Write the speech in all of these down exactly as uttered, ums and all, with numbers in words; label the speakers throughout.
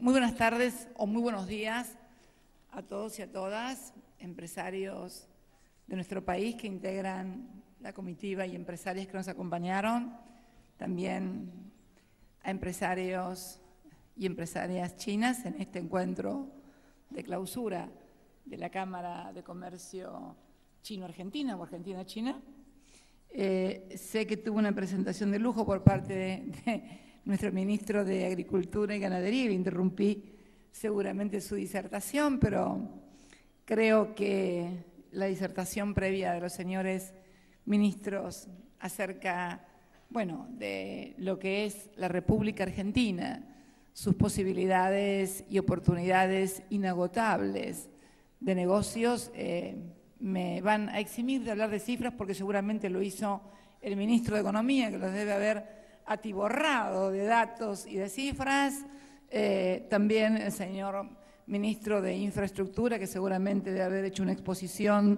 Speaker 1: muy buenas tardes o muy buenos días a todos y a todas, empresarios de nuestro país que integran la comitiva y empresarias que nos acompañaron, también a empresarios y empresarias chinas en este encuentro de clausura de la Cámara de Comercio Chino-Argentina o Argentina-China. Eh, sé que tuvo una presentación de lujo por parte de, de nuestro ministro de Agricultura y Ganadería y le interrumpí seguramente su disertación, pero creo que la disertación previa de los señores ministros acerca, bueno, de lo que es la República Argentina, sus posibilidades y oportunidades inagotables de negocios, eh, me van a eximir de hablar de cifras porque seguramente lo hizo el ministro de Economía, que los debe haber atiborrado de datos y de cifras, eh, también el señor ministro de Infraestructura, que seguramente debe haber hecho una exposición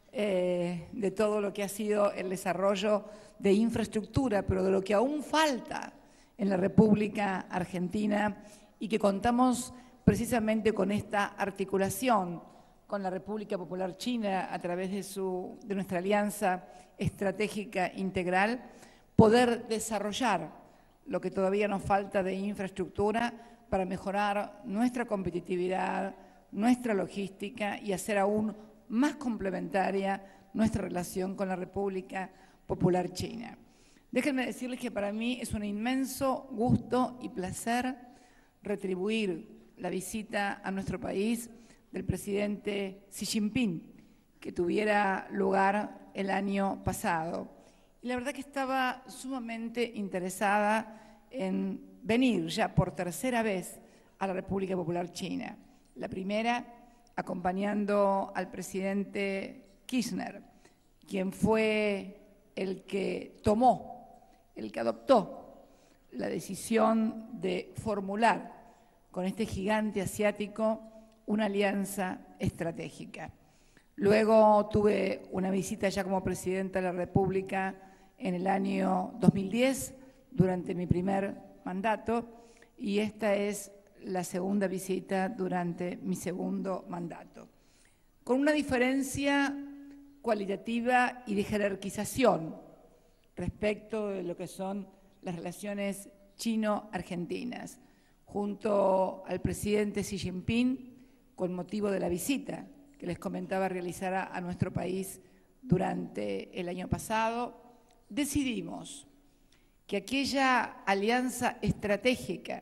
Speaker 1: eh, de todo lo que ha sido el desarrollo de infraestructura, pero de lo que aún falta en la República Argentina y que contamos precisamente con esta articulación con la República Popular China a través de, su, de nuestra alianza estratégica integral, poder desarrollar lo que todavía nos falta de infraestructura para mejorar nuestra competitividad, nuestra logística y hacer aún más complementaria nuestra relación con la República Popular China. Déjenme decirles que para mí es un inmenso gusto y placer retribuir la visita a nuestro país del presidente Xi Jinping, que tuviera lugar el año pasado. Y la verdad que estaba sumamente interesada en venir ya por tercera vez a la República Popular China. La primera, acompañando al presidente Kirchner, quien fue el que tomó, el que adoptó la decisión de formular con este gigante asiático una alianza estratégica. Luego tuve una visita ya como presidenta de la República en el año dos mil diez, durante mi primer mandato, y esta es la segunda visita durante mi segundo mandato. Con una diferencia cualitativa y de jerarquización respecto de lo que son las relaciones chino-argentinas. Junto al presidente Xi Jinping, con motivo de la visita que les comentaba realizar a, a nuestro país durante el año pasado, decidimos que aquella alianza estratégica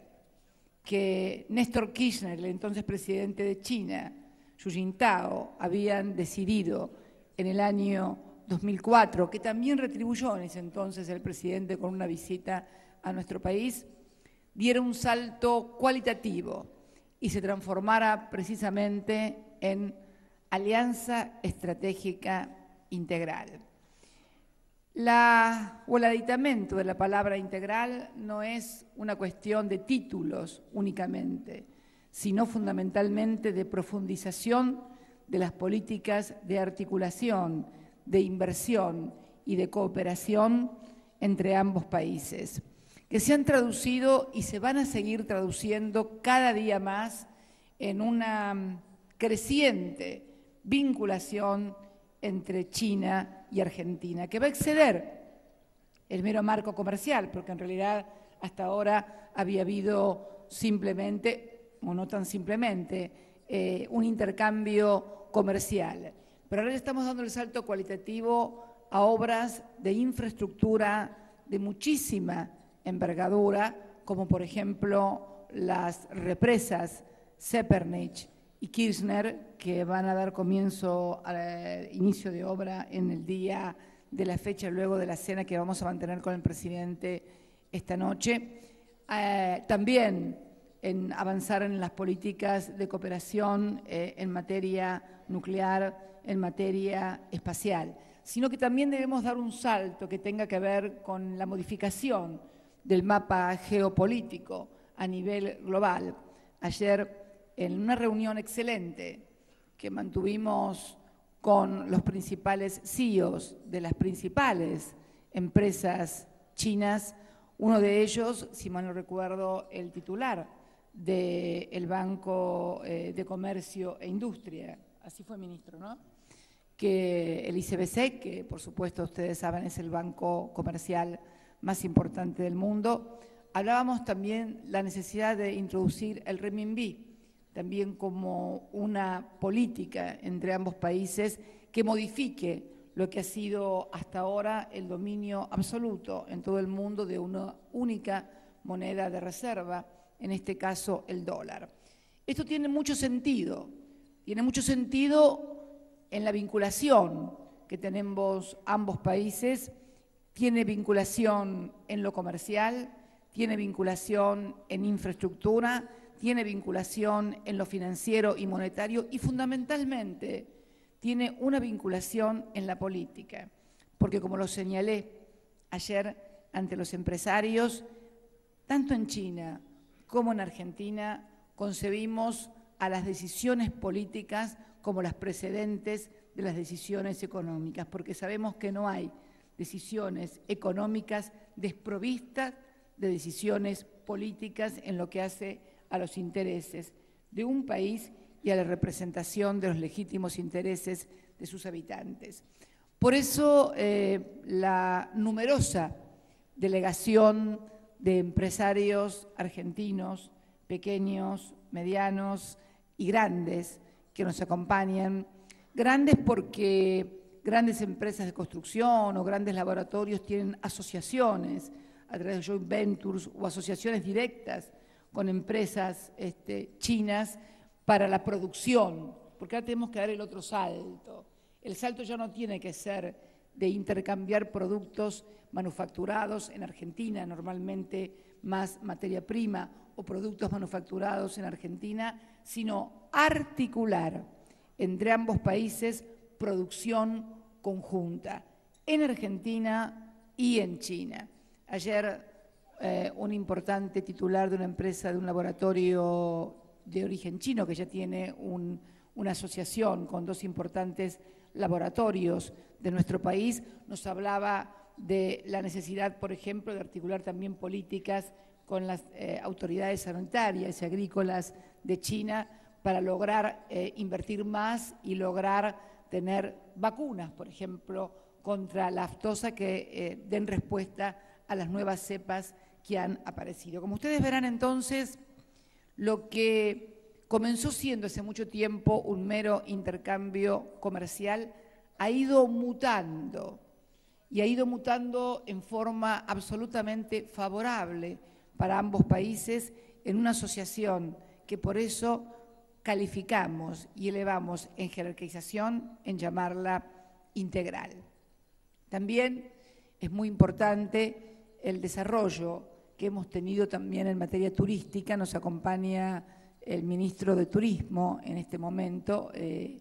Speaker 1: que Néstor Kirchner, el entonces presidente de China, Hu Jintao, habían decidido en el año dos mil cuatro, que también retribuyó en ese entonces el presidente con una visita a nuestro país, diera un salto cualitativo y se transformara precisamente en alianza estratégica integral. La, o el aditamento de la palabra integral no es una cuestión de títulos únicamente, sino fundamentalmente de profundización de las políticas de articulación, de inversión y de cooperación entre ambos países, que se han traducido y se van a seguir traduciendo cada día más en una creciente vinculación entre China y Argentina, que va a exceder el mero marco comercial, porque en realidad hasta ahora había habido simplemente, o no tan simplemente, eh, un intercambio comercial. Pero ahora estamos dando el salto cualitativo a obras de infraestructura de muchísima envergadura, como por ejemplo las represas Zeppernich y Kirchner, que van a dar comienzo al inicio de obra en el día de la fecha, luego de la cena que vamos a mantener con el presidente esta noche. Eh, también en avanzar en las políticas de cooperación eh, en materia nuclear, en materia espacial, sino que también debemos dar un salto que tenga que ver con la modificación del mapa geopolítico a nivel global. Ayer, en una reunión excelente que mantuvimos con los principales C E Os de las principales empresas chinas, uno de ellos, si mal no recuerdo, el titular del Banco eh, de Comercio e Industria, así fue, ministro, ¿no? Que el I C B C, que por supuesto ustedes saben es el banco comercial más importante del mundo. Hablábamos también de la necesidad de introducir el renminbi, también como una política entre ambos países que modifique lo que ha sido hasta ahora el dominio absoluto en todo el mundo de una única moneda de reserva, en este caso el dólar. Esto tiene mucho sentido, tiene mucho sentido en la vinculación que tenemos ambos países, tiene vinculación en lo comercial, tiene vinculación en infraestructura, tiene vinculación en lo financiero y monetario y fundamentalmente tiene una vinculación en la política, porque como lo señalé ayer ante los empresarios, tanto en China como en Argentina concebimos a las decisiones políticas como las precedentes de las decisiones económicas, porque sabemos que no hay decisiones económicas desprovistas de decisiones políticas en lo que hace a los intereses de un país y a la representación de los legítimos intereses de sus habitantes. Por eso eh, la numerosa delegación de empresarios argentinos, pequeños, medianos y grandes, que nos acompañan, grandes porque grandes empresas de construcción o grandes laboratorios tienen asociaciones a través de joint ventures o asociaciones directas con empresas este, chinas para la producción, porque ahora tenemos que dar el otro salto. El salto ya no tiene que ser de intercambiar productos manufacturados en Argentina, normalmente más materia prima, o productos manufacturados en Argentina, sino articular entre ambos países producción conjunta, en Argentina y en China. Ayer eh, un importante titular de una empresa, de un laboratorio de origen chino, que ya tiene un, una asociación con dos importantes laboratorios de nuestro país, nos hablaba de la necesidad, por ejemplo, de articular también políticas con las eh, autoridades sanitarias y agrícolas de China para lograr eh, invertir más y lograr tener vacunas, por ejemplo, contra la aftosa que eh, den respuesta a las nuevas cepas que han aparecido. Como ustedes verán entonces, lo que comenzó siendo hace mucho tiempo un mero intercambio comercial ha ido mutando y ha ido mutando en forma absolutamente favorable para ambos países en una asociación que por eso calificamos y elevamos en jerarquización en llamarla integral. También es muy importante el desarrollo que hemos tenido también en materia turística. Nos acompaña el ministro de Turismo en este momento. Eh,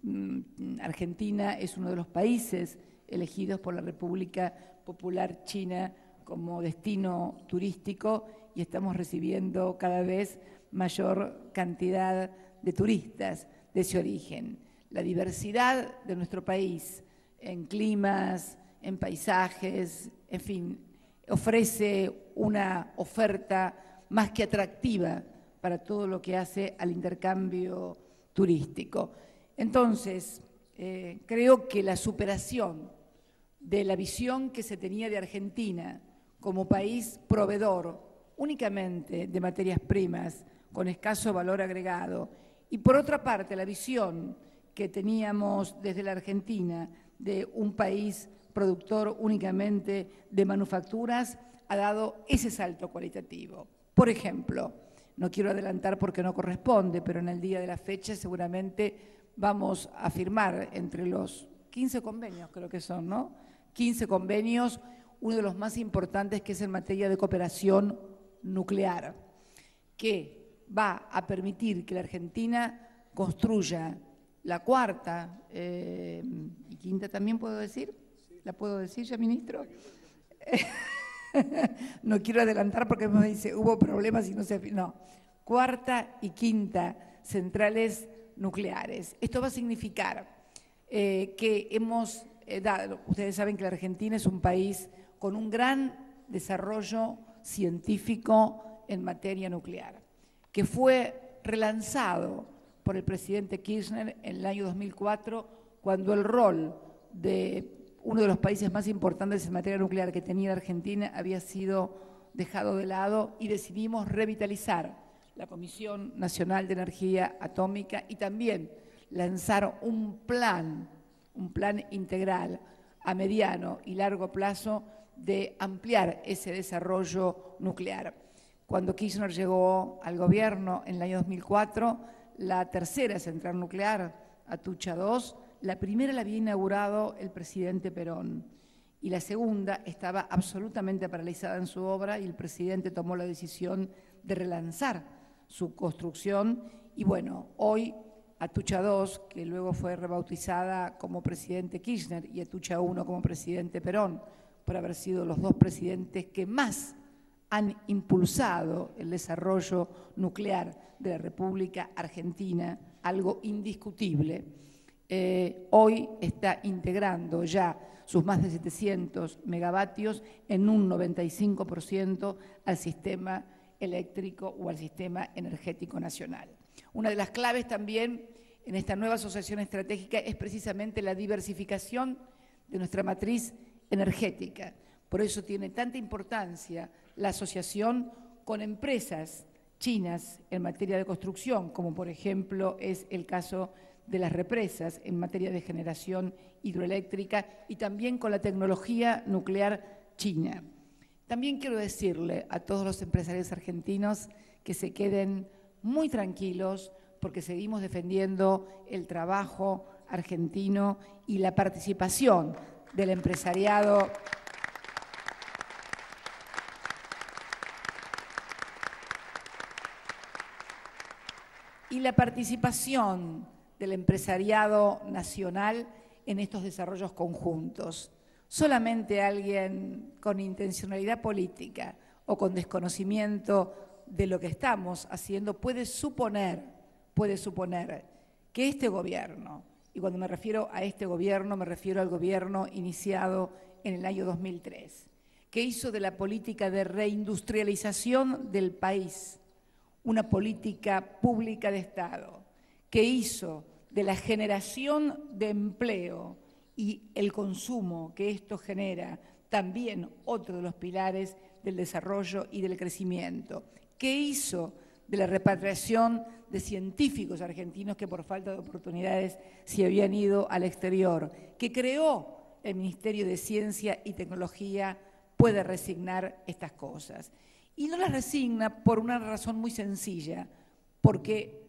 Speaker 1: Argentina es uno de los países elegidos por la República Popular China como destino turístico y estamos recibiendo cada vez mayor cantidad de turistas de ese origen. La diversidad de nuestro país en climas, en paisajes, en fin, ofrece una oferta más que atractiva para todo lo que hace al intercambio turístico. Entonces, eh, creo que la superación de la visión que se tenía de Argentina como país proveedor únicamente de materias primas con escaso valor agregado y por otra parte la visión que teníamos desde la Argentina de un país productor únicamente de manufacturas ha dado ese salto cualitativo. Por ejemplo, no quiero adelantar porque no corresponde, pero en el día de la fecha seguramente vamos a firmar entre los quince convenios, creo que son, ¿no? quince convenios, uno de los más importantes que es en materia de cooperación nuclear, que va a permitir que la Argentina construya la cuarta eh, y quinta también, ¿puedo decir? ¿La puedo decir ya, ministro? No quiero adelantar porque me dice, hubo problemas y no se... No, cuarta y quinta centrales nucleares. Esto va a significar eh, que hemos eh, dado, ustedes saben que la Argentina es un país con un gran desarrollo científico en materia nuclear. que fue relanzado por el presidente Kirchner en el año dos mil cuatro, cuando el rol de uno de los países más importantes en materia nuclear que tenía la Argentina había sido dejado de lado y decidimos revitalizar la Comisión Nacional de Energía Atómica y también lanzar un plan, un plan integral a mediano y largo plazo de ampliar ese desarrollo nuclear. Cuando Kirchner llegó al gobierno en el año dos mil cuatro, la tercera central nuclear, Atucha dos, la primera la había inaugurado el presidente Perón y la segunda estaba absolutamente paralizada en su obra y el presidente tomó la decisión de relanzar su construcción y bueno, hoy Atucha dos, que luego fue rebautizada como presidente Kirchner y Atucha uno como presidente Perón, por haber sido los dos presidentes que más han impulsado el desarrollo nuclear de la República Argentina, algo indiscutible. Eh, hoy está integrando ya sus más de setecientos megavatios en un noventa y cinco por ciento al sistema eléctrico o al sistema energético nacional. Una de las claves también en esta nueva asociación estratégica es precisamente la diversificación de nuestra matriz energética. Por eso tiene tanta importancia la asociación con empresas chinas en materia de construcción, como por ejemplo es el caso de las represas en materia de generación hidroeléctrica y también con la tecnología nuclear china. También quiero decirle a todos los empresarios argentinos que se queden muy tranquilos porque seguimos defendiendo el trabajo argentino y la participación del empresariado y la participación del empresariado nacional en estos desarrollos conjuntos. Solamente alguien con intencionalidad política o con desconocimiento de lo que estamos haciendo puede suponer, puede suponer que este gobierno, y cuando me refiero a este gobierno me refiero al gobierno iniciado en el año dos mil tres, que hizo de la política de reindustrialización del país una política pública de Estado, que hizo de la generación de empleo y el consumo que esto genera también otro de los pilares del desarrollo y del crecimiento, que hizo de la repatriación de científicos argentinos que por falta de oportunidades se habían ido al exterior, que creó el Ministerio de Ciencia y Tecnología, puede resignar estas cosas. Y no las resigna por una razón muy sencilla, porque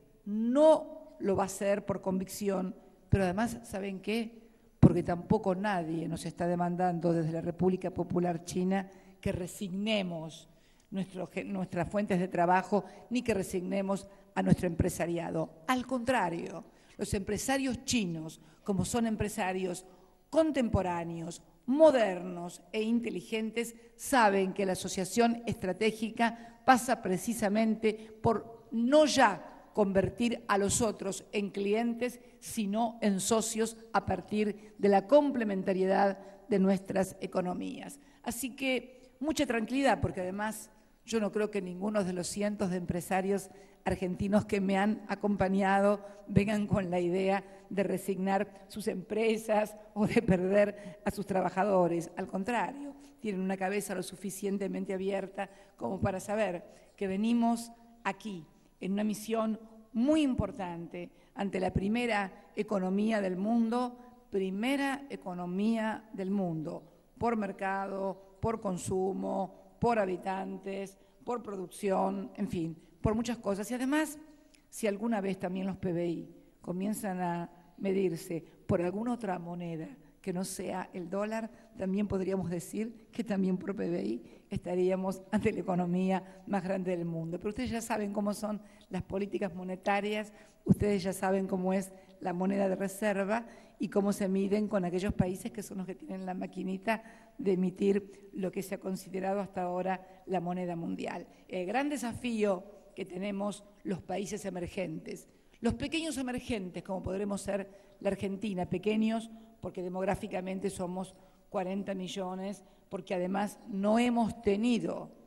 Speaker 1: no lo va a hacer por convicción, pero además, ¿saben qué? Porque tampoco nadie nos está demandando desde la República Popular China que resignemos nuestro, nuestras fuentes de trabajo ni que resignemos a nuestro empresariado. Al contrario, los empresarios chinos, como son empresarios contemporáneos, modernos e inteligentes, saben que la asociación estratégica pasa precisamente por no ya convertir a los otros en clientes, sino en socios a partir de la complementariedad de nuestras economías. Así que mucha tranquilidad, porque además yo no creo que ninguno de los cientos de empresarios argentinos que me han acompañado vengan con la idea de resignar sus empresas o de perder a sus trabajadores. Al contrario, tienen una cabeza lo suficientemente abierta como para saber que venimos aquí en una misión muy importante ante la primera economía del mundo, primera economía del mundo, por mercado, por consumo, por habitantes, por producción, en fin, por muchas cosas. Y además, si alguna vez también los P B I comienzan a medirse por alguna otra moneda que no sea el dólar, también podríamos decir que también por P B I estaríamos ante la economía más grande del mundo. Pero ustedes ya saben cómo son las políticas monetarias, ustedes ya saben cómo es la moneda de reserva y cómo se miden con aquellos países que son los que tienen la maquinita de emitir lo que se ha considerado hasta ahora la moneda mundial. El gran desafío que tenemos los países emergentes, los pequeños emergentes, como podremos ser la Argentina, pequeños porque demográficamente somos cuarenta millones, porque además no hemos tenido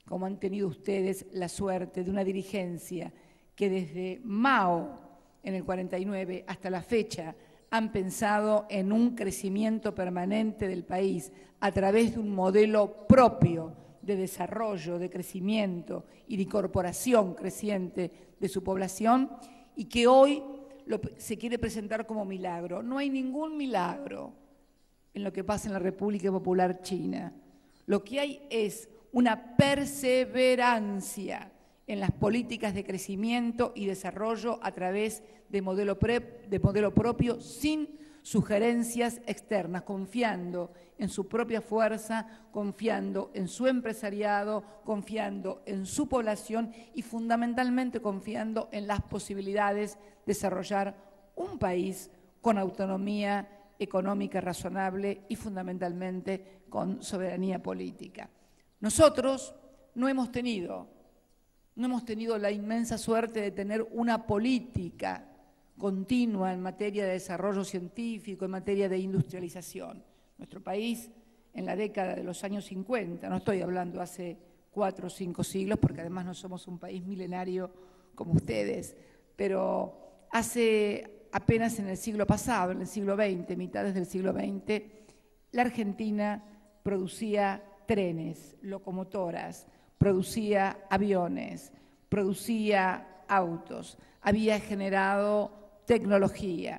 Speaker 1: como han tenido ustedes la suerte de una dirigencia que desde Mao en el cuarenta y nueve hasta la fecha han pensado en un crecimiento permanente del país a través de un modelo propio de desarrollo, de crecimiento y de incorporación creciente de su población, y que hoy lo, se quiere presentar como milagro. No hay ningún milagro en lo que pasa en la República Popular China. Lo que hay es una perseverancia en las políticas de crecimiento y desarrollo a través de modelo, pre, de modelo propio, sin sugerencias externas, confiando en su propia fuerza, confiando en su empresariado, confiando en su población y fundamentalmente confiando en las posibilidades de desarrollar un país con autonomía económica razonable y fundamentalmente con soberanía política. Nosotros no hemos tenido, no hemos tenido la inmensa suerte de tener una política continua en materia de desarrollo científico, en materia de industrialización. Nuestro país, en la década de los años cincuenta, no estoy hablando hace cuatro o cinco siglos, porque además no somos un país milenario como ustedes, pero hace apenas en el siglo pasado, en el siglo veinte, mitades del siglo veinte, la Argentina producía trenes, locomotoras, producía aviones, producía autos, había generado tecnología,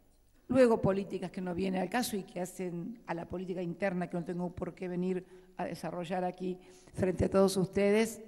Speaker 1: luego políticas que no vienen al caso y que hacen a la política interna, que no tengo por qué venir a desarrollar aquí frente a todos ustedes,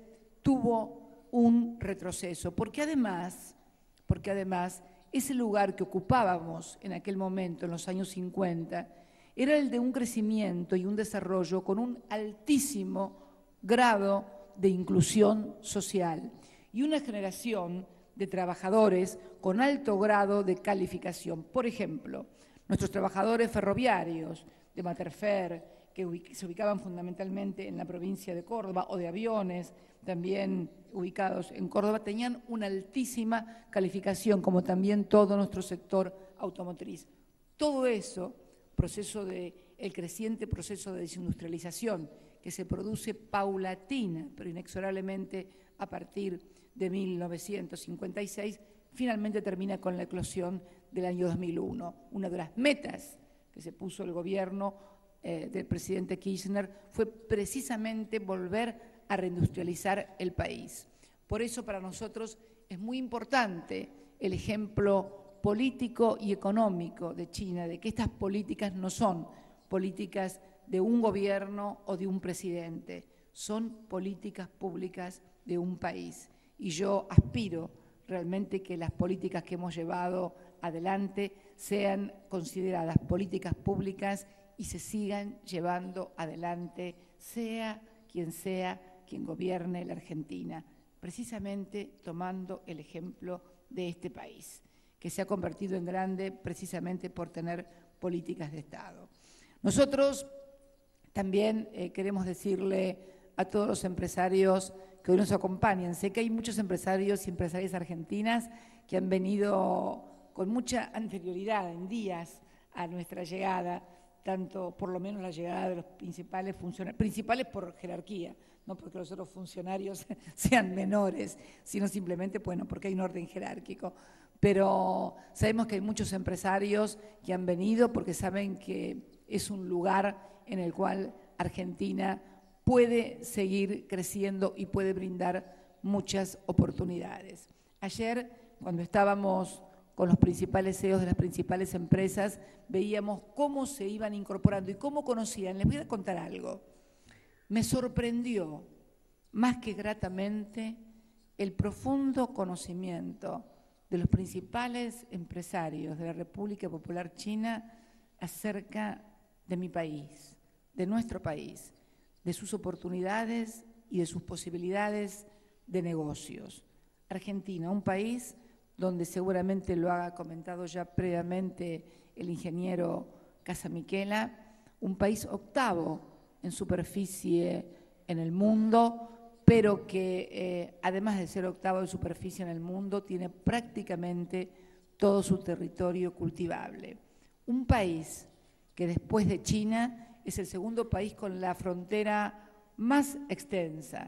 Speaker 1: tuvo un retroceso, porque además, porque además ese lugar que ocupábamos en aquel momento, en los años cincuenta, era el de un crecimiento y un desarrollo con un altísimo grado de inclusión social y una generación de trabajadores con alto grado de calificación. Por ejemplo, nuestros trabajadores ferroviarios de Materfer, que se ubicaban fundamentalmente en la provincia de Córdoba, o de aviones, también ubicados en Córdoba, tenían una altísima calificación, como también todo nuestro sector automotriz. Todo eso, proceso de, el creciente proceso de desindustrialización que se produce paulatina, pero inexorablemente a partir de mil novecientos cincuenta y seis, finalmente termina con la eclosión del año dos mil uno. Una de las metas que se puso el gobierno eh, del presidente Kirchner fue precisamente volver a reindustrializar el país. Por eso para nosotros es muy importante el ejemplo político y económico de China, de que estas políticas no son políticas de un gobierno o de un presidente, son políticas públicas de un país. Y yo aspiro realmente que las políticas que hemos llevado adelante sean consideradas políticas públicas y se sigan llevando adelante, sea quien sea quien gobierne la Argentina, precisamente tomando el ejemplo de este país, que se ha convertido en grande precisamente por tener políticas de Estado. Nosotros también eh, queremos decirle a todos los empresarios que hoy nos acompañan. Sé que hay muchos empresarios y empresarias argentinas que han venido con mucha anterioridad, en días, a nuestra llegada, tanto por lo menos la llegada de los principales funcionarios, principales por jerarquía, no porque los otros funcionarios sean menores, sino simplemente, bueno, porque hay un orden jerárquico. Pero sabemos que hay muchos empresarios que han venido porque saben que es un lugar en el cual Argentina puede seguir creciendo y puede brindar muchas oportunidades. Ayer, cuando estábamos con los principales C E Os de las principales empresas, veíamos cómo se iban incorporando y cómo conocían. Les voy a contar algo. Me sorprendió, más que gratamente, el profundo conocimiento de los principales empresarios de la República Popular China acerca de mi país, de nuestro país, de sus oportunidades y de sus posibilidades de negocios. Argentina, un país donde seguramente lo ha comentado ya previamente el ingeniero Casamiquela, un país octavo en superficie en el mundo, pero que eh, además de ser octavo en superficie en el mundo, tiene prácticamente todo su territorio cultivable. Un país que después de China es el segundo país con la frontera más extensa,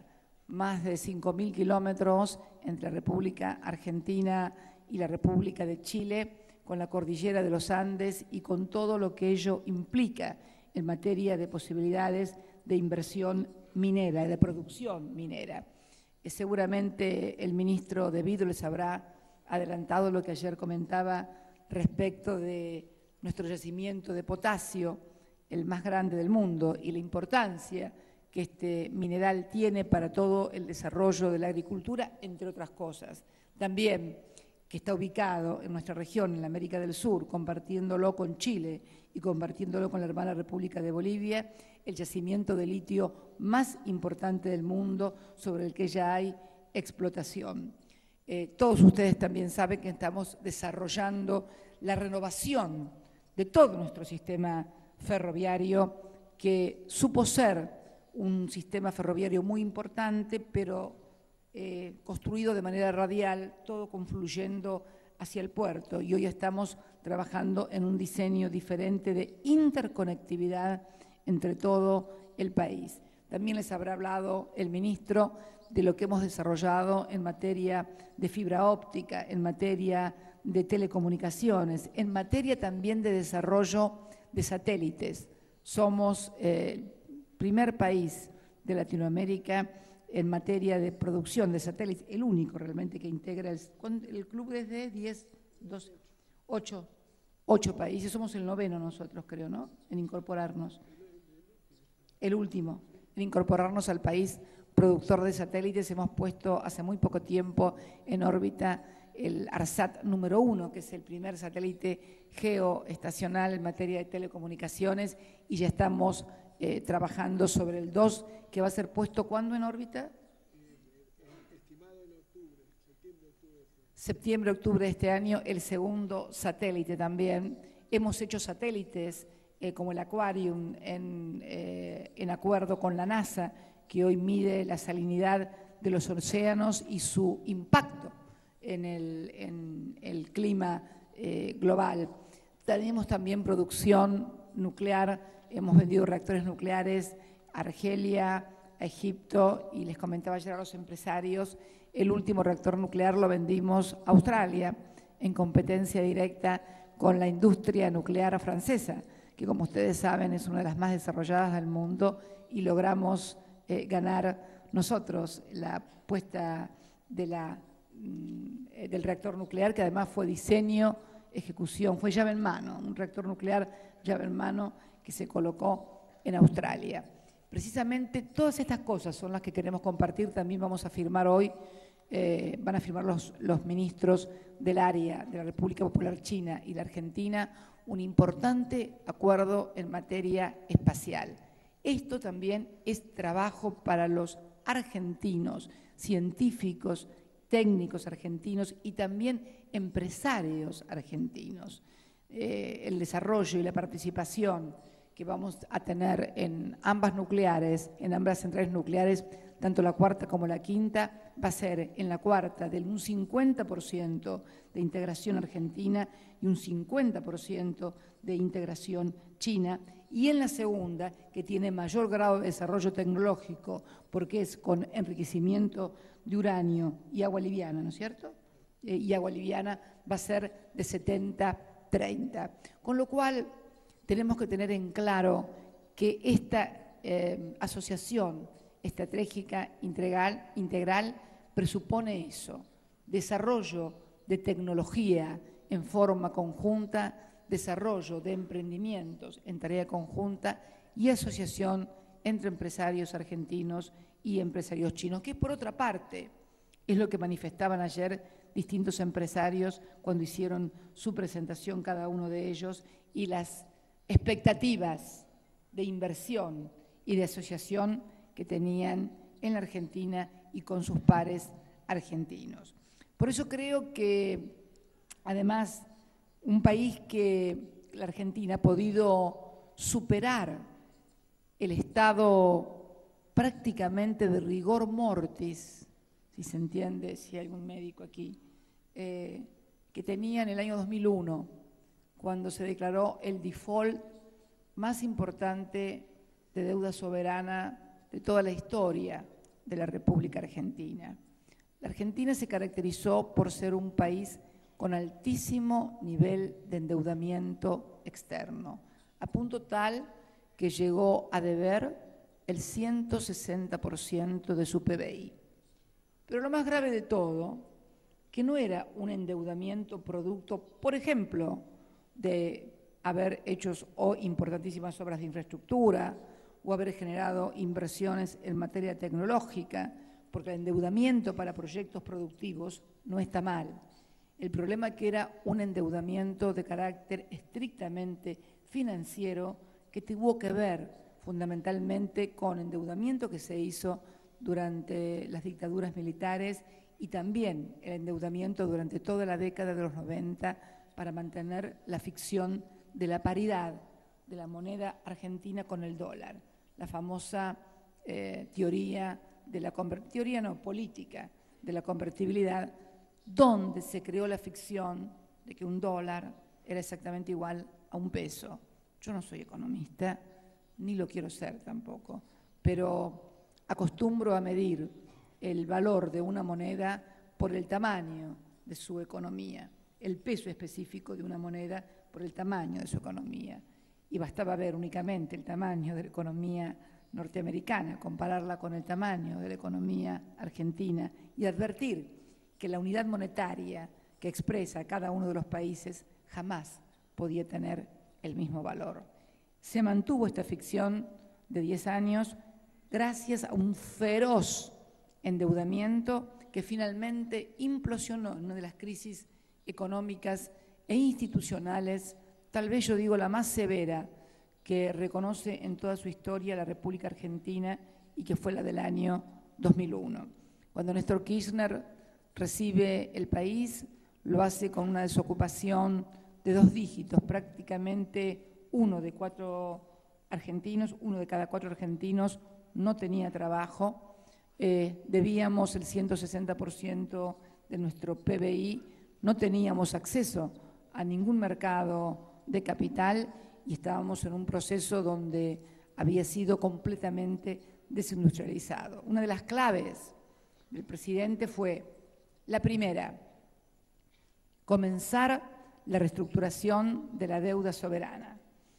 Speaker 1: más de cinco mil kilómetros entre la República Argentina y la República de Chile, con la cordillera de los Andes y con todo lo que ello implica en materia de posibilidades de inversión minera y de producción minera. Eh, seguramente el ministro De Vito les habrá adelantado lo que ayer comentaba respecto de nuestro yacimiento de potasio, el más grande del mundo, y la importancia que este mineral tiene para todo el desarrollo de la agricultura, entre otras cosas. También que está ubicado en nuestra región, en la América del Sur, compartiéndolo con Chile y compartiéndolo con la hermana República de Bolivia, el yacimiento de litio más importante del mundo sobre el que ya hay explotación. Eh, todos ustedes también saben que estamos desarrollando la renovación de todo nuestro sistema ferroviario, que supo ser un sistema ferroviario muy importante, pero eh, construido de manera radial, todo confluyendo hacia el puerto. Y hoy estamos trabajando en un diseño diferente de interconectividad entre todo el país. También les habrá hablado el ministro de lo que hemos desarrollado en materia de fibra óptica, en materia de telecomunicaciones, en materia también de desarrollo de satélites. Somos el primer país de Latinoamérica en materia de producción de satélites, el único realmente que integra el, el club desde diez, doce, ocho, ocho países. Somos el noveno nosotros, creo, ¿no?, en incorporarnos. El último, en incorporarnos al país productor de satélites. Hemos puesto hace muy poco tiempo en órbita el ARSAT número uno, que es el primer satélite geoestacional en materia de telecomunicaciones, y ya estamos eh, trabajando sobre el dos, que va a ser puesto ¿cuándo en órbita?
Speaker 2: Estimado en octubre, septiembre, octubre.
Speaker 1: Septiembre, octubre de este año, el segundo satélite también. Hemos hecho satélites eh, como el Aquarium en, eh, en acuerdo con la NASA, que hoy mide la salinidad de los océanos y su impacto en el, en el clima eh, global. Tenemos también producción nuclear, hemos vendido reactores nucleares a Argelia, a Egipto, y les comentaba ayer a los empresarios, el último reactor nuclear lo vendimos a Australia, en competencia directa con la industria nuclear francesa, que como ustedes saben es una de las más desarrolladas del mundo, y logramos eh, ganar nosotros la puesta de la del reactor nuclear, que además fue diseño, ejecución, fue llave en mano, un reactor nuclear llave en mano que se colocó en Australia. Precisamente todas estas cosas son las que queremos compartir. También vamos a firmar hoy, eh, van a firmar los, los ministros del área de la República Popular China y la Argentina un importante acuerdo en materia espacial. Esto también es trabajo para los argentinos, científicos, técnicos argentinos y también empresarios argentinos. Eh, el desarrollo y la participación que vamos a tener en ambas nucleares, en ambas centrales nucleares, tanto la cuarta como la quinta, va a ser en la cuarta de un cincuenta por ciento de integración argentina y un cincuenta por ciento de integración china, y en la segunda, que tiene mayor grado de desarrollo tecnológico, porque es con enriquecimiento de uranio y agua liviana, ¿no es cierto? Eh, y agua liviana va a ser de setenta treinta. Con lo cual, tenemos que tener en claro que esta eh, asociación estratégica integral, integral presupone eso, desarrollo de tecnología en forma conjunta, desarrollo de emprendimientos en tarea conjunta y asociación entre empresarios argentinos y empresarios chinos, que por otra parte es lo que manifestaban ayer distintos empresarios cuando hicieron su presentación cada uno de ellos, y las expectativas de inversión y de asociación que tenían en la Argentina y con sus pares argentinos. Por eso creo que, además, un país que la Argentina ha podido superar el estado prácticamente de rigor mortis, si se entiende, si hay algún médico aquí, eh, que tenía en el año dos mil uno, cuando se declaró el default más importante de deuda soberana de toda la historia de la República Argentina. La Argentina se caracterizó por ser un país con altísimo nivel de endeudamiento externo, a punto tal que llegó a deber el ciento sesenta por ciento de su P B I. Pero lo más grave de todo, que no era un endeudamiento producto, por ejemplo, de haber hecho o importantísimas obras de infraestructura o haber generado inversiones en materia tecnológica, porque el endeudamiento para proyectos productivos no está mal. El problema es que era un endeudamiento de carácter estrictamente financiero que tuvo que ver fundamentalmente con endeudamiento que se hizo durante las dictaduras militares y también el endeudamiento durante toda la década de los noventa para mantener la ficción de la paridad de la moneda argentina con el dólar, la famosa eh, teoría de la teoría no política de la convertibilidad, donde se creó la ficción de que un dólar era exactamente igual a un peso. Yo no soy economista, ni lo quiero ser tampoco, pero acostumbro a medir el valor de una moneda por el tamaño de su economía, el peso específico de una moneda por el tamaño de su economía. Y bastaba ver únicamente el tamaño de la economía norteamericana, compararla con el tamaño de la economía argentina y advertir que la unidad monetaria que expresa a cada uno de los países jamás podía tener el mismo valor. Se mantuvo esta ficción de diez años gracias a un feroz endeudamiento que finalmente implosionó en una de las crisis económicas e institucionales, tal vez yo digo la más severa que reconoce en toda su historia la República Argentina y que fue la del año dos mil uno. Cuando Néstor Kirchner recibe el país, lo hace con una desocupación de dos dígitos, prácticamente uno de cuatro argentinos, uno de cada cuatro argentinos no tenía trabajo, eh, debíamos el ciento sesenta por ciento de nuestro P B I, no teníamos acceso a ningún mercado de capital y estábamos en un proceso donde había sido completamente desindustrializado. Una de las claves del presidente fue, la primera, comenzar la reestructuración de la deuda soberana,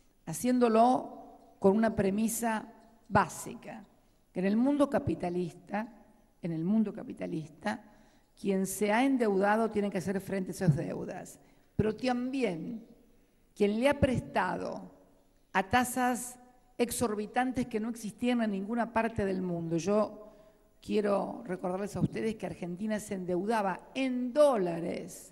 Speaker 1: haciéndolo con una premisa básica, que en el mundo capitalista, en el mundo capitalista, quien se ha endeudado tiene que hacer frente a esas deudas, pero también quien le ha prestado a tasas exorbitantes que no existían en ninguna parte del mundo. Yo quiero recordarles a ustedes que Argentina se endeudaba en dólares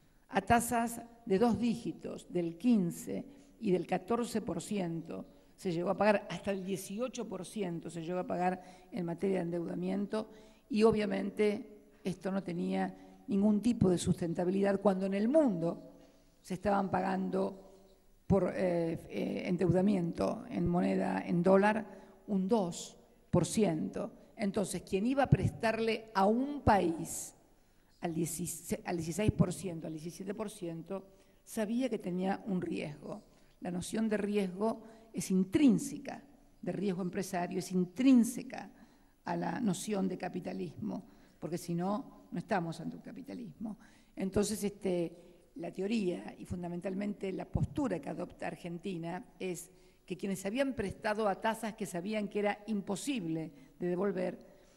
Speaker 1: a tasas de dos dígitos, del quince y del catorce por ciento. Se llegó a pagar hasta el dieciocho por ciento, se llegó a pagar en materia de endeudamiento y obviamente esto no tenía ningún tipo de sustentabilidad cuando en el mundo se estaban pagando por eh, eh, endeudamiento en moneda, en dólar, un dos por ciento. Entonces, quien iba a prestarle a un país al dieciséis por ciento, al diecisiete por ciento, sabía que tenía un riesgo. La noción de riesgo es intrínseca, de riesgo empresario, es intrínseca a la noción de capitalismo, porque si no, no estamos ante un capitalismo. Entonces, este, la teoría y fundamentalmente la postura que adopta Argentina es que quienes habían prestado a tasas que sabían que era imposible de devolver,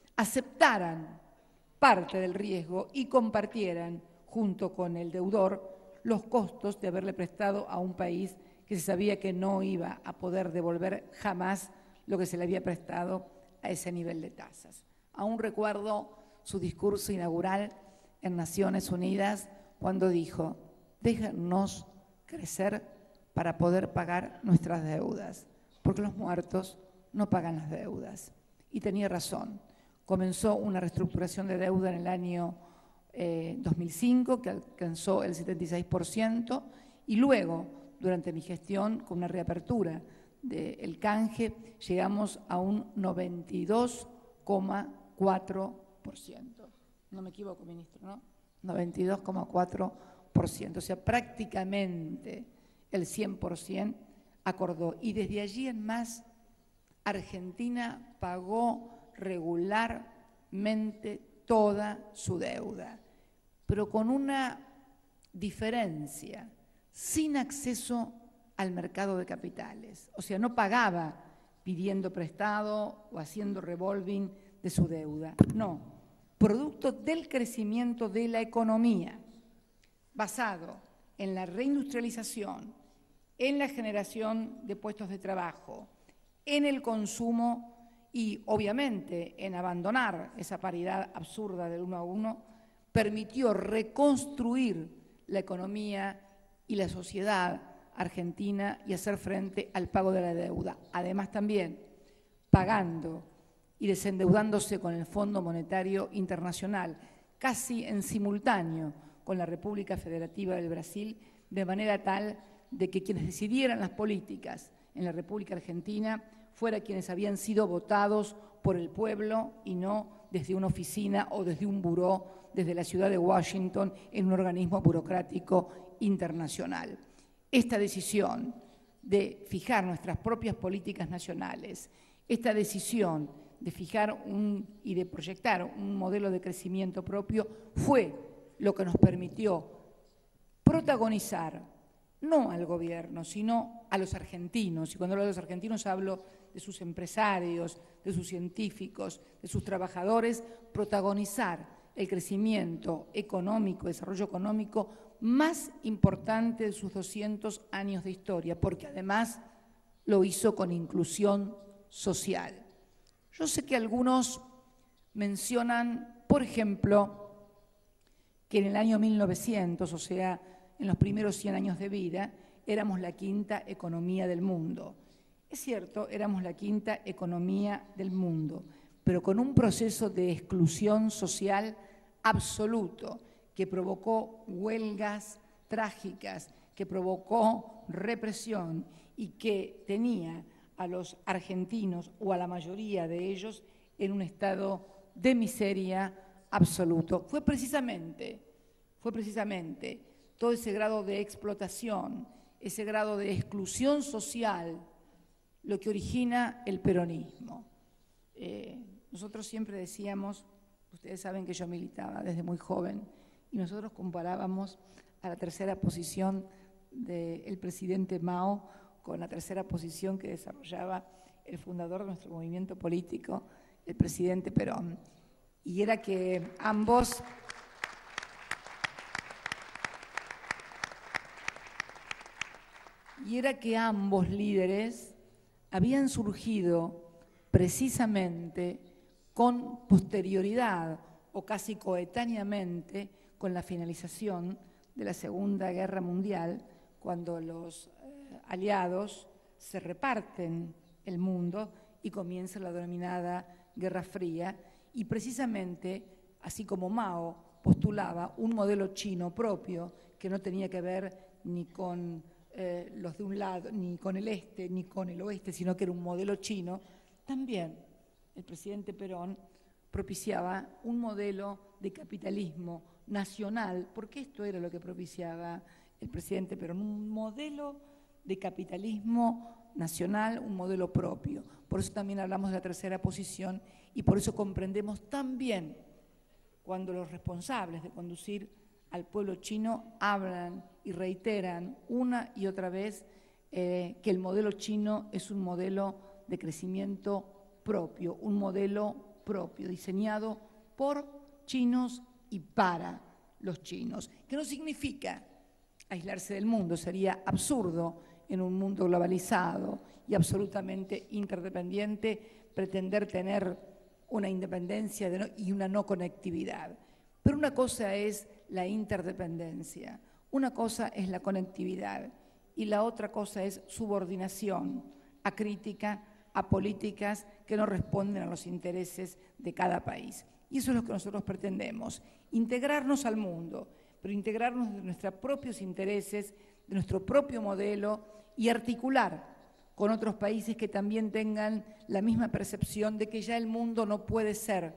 Speaker 1: aceptaran parte del riesgo y compartieran junto con el deudor los costos de haberle prestado a un país que se sabía que no iba a poder devolver jamás lo que se le había prestado a ese nivel de tasas. Aún recuerdo su discurso inaugural en Naciones Unidas cuando dijo: déjennos crecer para poder pagar nuestras deudas, porque los muertos no pagan las deudas. Y tenía razón. Comenzó una reestructuración de deuda en el año eh, dos mil cinco, que alcanzó el setenta y seis por ciento, y luego, durante mi gestión, con una reapertura del canje, llegamos a un noventa y dos coma cuatro por ciento. No me equivoco, ministro, ¿no? noventa y dos coma cuatro por ciento. O sea, prácticamente el cien por ciento acordó. Y desde allí en más, Argentina pagó regular absolutamente toda su deuda, pero con una diferencia, sin acceso al mercado de capitales. O sea, no pagaba pidiendo prestado o haciendo revolving de su deuda. No, producto del crecimiento de la economía, basado en la reindustrialización, en la generación de puestos de trabajo, en el consumo y, obviamente, en abandonar esa paridad absurda del uno a uno, permitió reconstruir la economía y la sociedad argentina y hacer frente al pago de la deuda. Además, también pagando y desendeudándose con el Fondo Monetario Internacional, casi en simultáneo con la República Federativa del Brasil, de manera tal de que quienes decidieran las políticas en la República Argentina fueran quienes habían sido votados por el pueblo y no desde una oficina o desde un buró desde la ciudad de Washington en un organismo burocrático internacional. Esta decisión de fijar nuestras propias políticas nacionales, esta decisión de fijar un, y de proyectar un modelo de crecimiento propio fue lo que nos permitió protagonizar, no al gobierno, sino a los argentinos. Y cuando hablo de los argentinos hablo de sus empresarios, de sus científicos, de sus trabajadores, protagonizar el crecimiento económico, desarrollo económico más importante de sus doscientos años de historia, porque además lo hizo con inclusión social. Yo sé que algunos mencionan, por ejemplo, que en el año mil novecientos, o sea, en los primeros cien años de vida, éramos la quinta economía del mundo. Es cierto, éramos la quinta economía del mundo, pero con un proceso de exclusión social absoluto que provocó huelgas trágicas, que provocó represión y que tenía a los argentinos o a la mayoría de ellos en un estado de miseria absoluto. Fue precisamente, fue precisamente todo ese grado de explotación, ese grado de exclusión social, lo que origina el peronismo. Eh, nosotros siempre decíamos, ustedes saben que yo militaba desde muy joven, y nosotros comparábamos a la tercera posición del presidente Mao con la tercera posición que desarrollaba el fundador de nuestro movimiento político, el presidente Perón. Y era que ambos y era que ambos líderes habían surgido precisamente con posterioridad o casi coetáneamente con la finalización de la Segunda Guerra Mundial, cuando los eh, aliados se reparten el mundo y comienza la denominada Guerra Fría, y precisamente, así como Mao postulaba un modelo chino propio que no tenía que ver ni con eh, los de un lado, ni con el este, ni con el oeste, sino que era un modelo chino, también el presidente Perón propiciaba un modelo de capitalismo nacional, porque esto era lo que propiciaba el presidente Perón, un modelo de capitalismo nacional, un modelo propio. Por eso también hablamos de la tercera posición y por eso comprendemos tan bien cuando los responsables de conducir al pueblo chino hablan y reiteran una y otra vez eh, que el modelo chino es un modelo de crecimiento propio, un modelo propio, diseñado por chinos y para los chinos, que no significa aislarse del mundo, sería absurdo en un mundo globalizado y absolutamente interdependiente pretender tener una independencia de no, y una no conectividad. Pero una cosa es la interdependencia, una cosa es la conectividad y la otra cosa es subordinación acrítica a políticas que no responden a los intereses de cada país. Y eso es lo que nosotros pretendemos, integrarnos al mundo, pero integrarnos de nuestros propios intereses, de nuestro propio modelo y articular con otros países que también tengan la misma percepción de que ya el mundo no puede ser,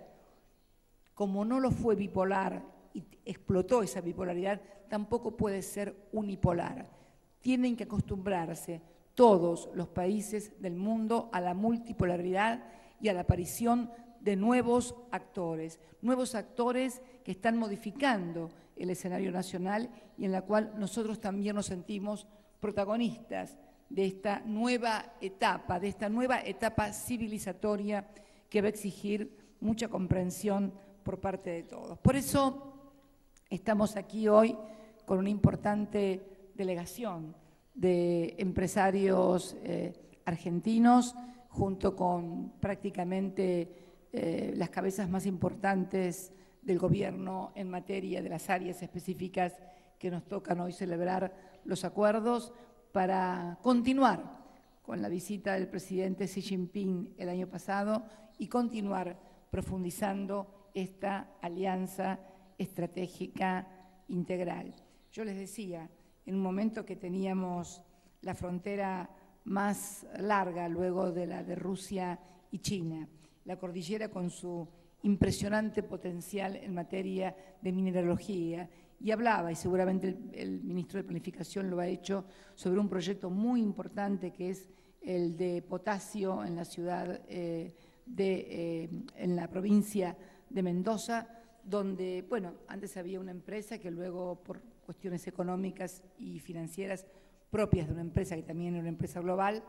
Speaker 1: como no lo fue bipolar y explotó esa bipolaridad, tampoco puede ser unipolar. Tienen que acostumbrarse todos los países del mundo a la multipolaridad y a la aparición de nuevos actores, nuevos actores que están modificando el escenario nacional y en la cual nosotros también nos sentimos protagonistas de esta nueva etapa, de esta nueva etapa civilizatoria que va a exigir mucha comprensión por parte de todos. Por eso estamos aquí hoy con una importante delegación de empresarios eh, argentinos, junto con prácticamente eh, las cabezas más importantes del gobierno en materia de las áreas específicas que nos tocan hoy celebrar los acuerdos para continuar con la visita del presidente Xi Jinping el año pasado y continuar profundizando esta alianza estratégica integral. Yo les decía, en un momento que teníamos la frontera más larga luego de la de Rusia y China, la cordillera con su impresionante potencial en materia de mineralogía, y hablaba, y seguramente el, el ministro de Planificación lo ha hecho, sobre un proyecto muy importante que es el de potasio en la ciudad eh, de, eh, en la provincia de Mendoza, donde, bueno, antes había una empresa que luego por cuestiones económicas y financieras propias de una empresa que también era una empresa global,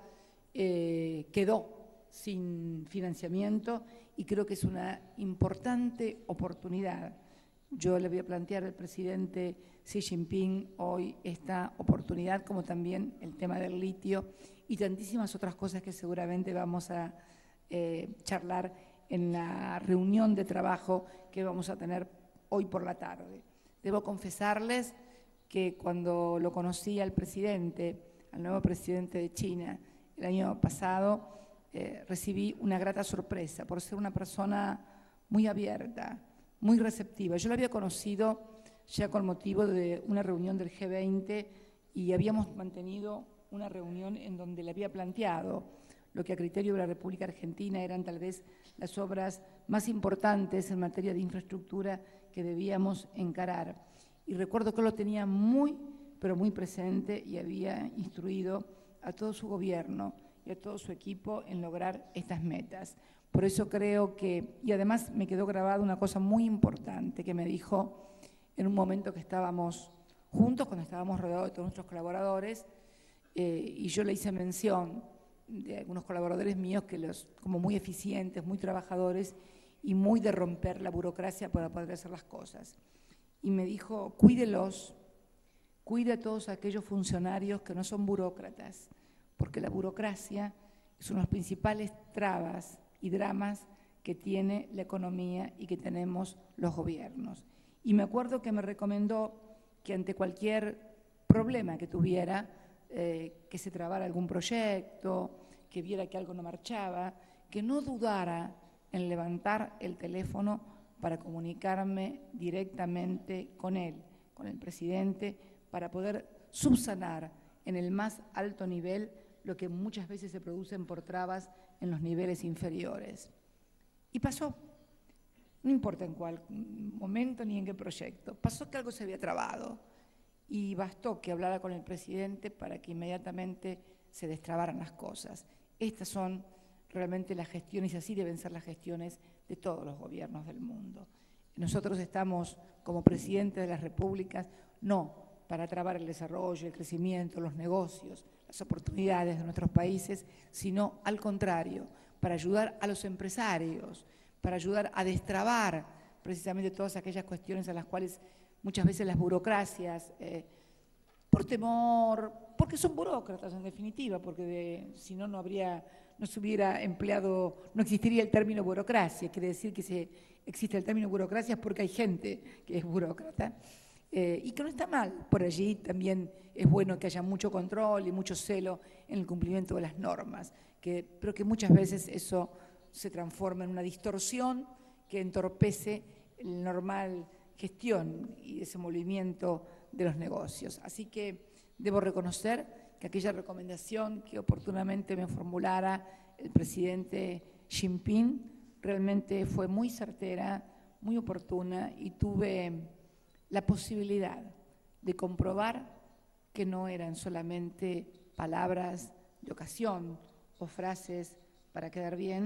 Speaker 1: eh, quedó sin financiamiento y creo que es una importante oportunidad. Yo le voy a plantear al presidente Xi Jinping hoy esta oportunidad, como también el tema del litio y tantísimas otras cosas que seguramente vamos a eh, charlar en la reunión de trabajo que vamos a tener hoy por la tarde. Debo confesarles que cuando lo conocí al presidente, al nuevo presidente de China, el año pasado, eh, recibí una grata sorpresa por ser una persona muy abierta, muy receptiva. Yo lo había conocido ya con motivo de una reunión del G veinte y habíamos mantenido una reunión en donde le había planteado lo que a criterio de la República Argentina eran tal vez las obras más importantes en materia de infraestructura que debíamos encarar. Y recuerdo que lo tenía muy, pero muy presente y había instruido a todo su gobierno y a todo su equipo en lograr estas metas. Por eso creo que, y además me quedó grabada una cosa muy importante que me dijo en un momento que estábamos juntos, cuando estábamos rodeados de todos nuestros colaboradores, eh, y yo le hice mención de algunos colaboradores míos que los, como muy eficientes, muy trabajadores y muy de romper la burocracia para poder hacer las cosas. Y me dijo, cuídelos, cuide a todos aquellos funcionarios que no son burócratas, porque la burocracia es una de las principales trabas y dramas que tiene la economía y que tenemos los gobiernos. Y me acuerdo que me recomendó que ante cualquier problema que tuviera, eh, que se trabara algún proyecto, que viera que algo no marchaba, que no dudara en levantar el teléfono para comunicarme directamente con él, con el presidente, para poder subsanar en el más alto nivel lo que muchas veces se producen por trabas en los niveles inferiores. Y pasó, no importa en cuál momento ni en qué proyecto, pasó que algo se había trabado y bastó que hablara con el presidente para que inmediatamente se destrabaran las cosas. Estas son realmente las gestiones, y así deben ser las gestiones de todos los gobiernos del mundo. Nosotros estamos como presidentes de las repúblicas, no para trabar el desarrollo, el crecimiento, los negocios, las oportunidades de nuestros países, sino al contrario, para ayudar a los empresarios, para ayudar a destrabar precisamente todas aquellas cuestiones a las cuales muchas veces las burocracias, eh, por temor, porque son burócratas en definitiva, porque de, si no, no habría, no se hubiera empleado, no existiría el término burocracia, quiere decir que se, existe el término burocracia es porque hay gente que es burócrata. Eh, y que no está mal, por allí también es bueno que haya mucho control y mucho celo en el cumplimiento de las normas, que, pero que muchas veces eso se transforma en una distorsión que entorpece la normal gestión y desenvolvimiento de los negocios. Así que debo reconocer que aquella recomendación que oportunamente me formulara el presidente Xi Jinping realmente fue muy certera, muy oportuna y tuve la posibilidad de comprobar que no eran solamente palabras de ocasión o frases para quedar bien,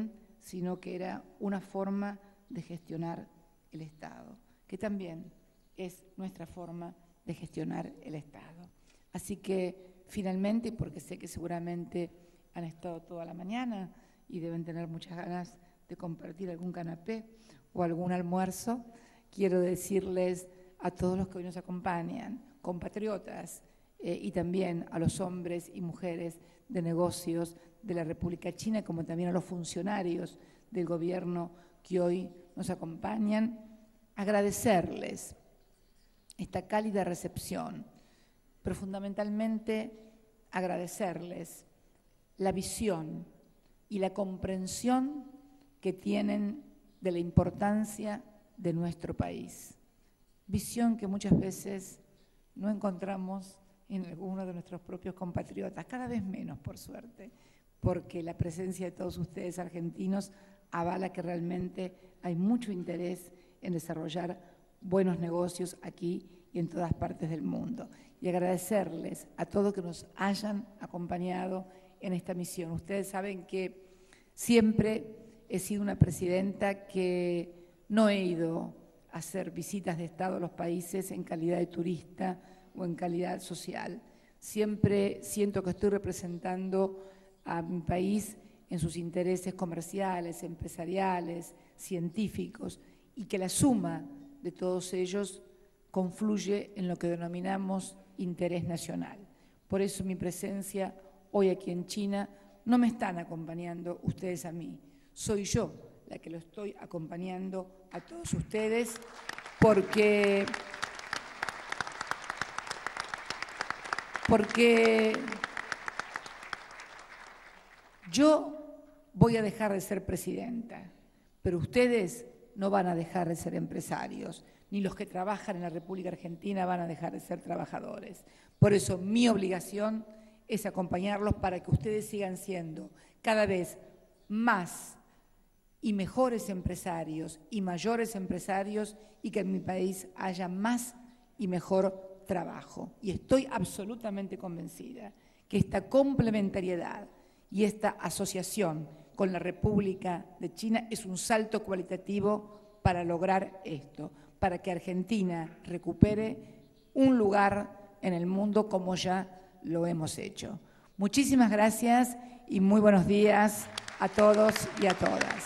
Speaker 1: sino que era una forma de gestionar el Estado, que también es nuestra forma de gestionar el Estado. Así que finalmente, porque sé que seguramente han estado toda la mañana y deben tener muchas ganas de compartir algún canapé o algún almuerzo, quiero decirles a todos los que hoy nos acompañan, compatriotas, eh, y también a los hombres y mujeres de negocios de la República China, como también a los funcionarios del gobierno que hoy nos acompañan, agradecerles esta cálida recepción, pero fundamentalmente agradecerles la visión y la comprensión que tienen de la importancia de nuestro país. Visión que muchas veces no encontramos en algunos de nuestros propios compatriotas, cada vez menos, por suerte, porque la presencia de todos ustedes argentinos avala que realmente hay mucho interés en desarrollar buenos negocios aquí y en todas partes del mundo. Y agradecerles a todos que nos hayan acompañado en esta misión. Ustedes saben que siempre he sido una presidenta que no he ido a hacer visitas de Estado a los países en calidad de turista o en calidad social. Siempre siento que estoy representando a mi país en sus intereses comerciales, empresariales, científicos, y que la suma de todos ellos confluye en lo que denominamos interés nacional. Por eso mi presencia hoy aquí en China no me están acompañando ustedes a mí, soy yo la que lo estoy acompañando a todos ustedes, porque, porque yo voy a dejar de ser presidenta, pero ustedes no van a dejar de ser empresarios, ni los que trabajan en la República Argentina van a dejar de ser trabajadores. Por eso mi obligación es acompañarlos para que ustedes sigan siendo cada vez más y mejores empresarios y mayores empresarios, y que en mi país haya más y mejor trabajo. Y estoy absolutamente convencida que esta complementariedad y esta asociación con la República de China es un salto cualitativo para lograr esto, para que Argentina recupere un lugar en el mundo como ya lo hemos hecho. Muchísimas gracias y muy buenos días a todos y a todas.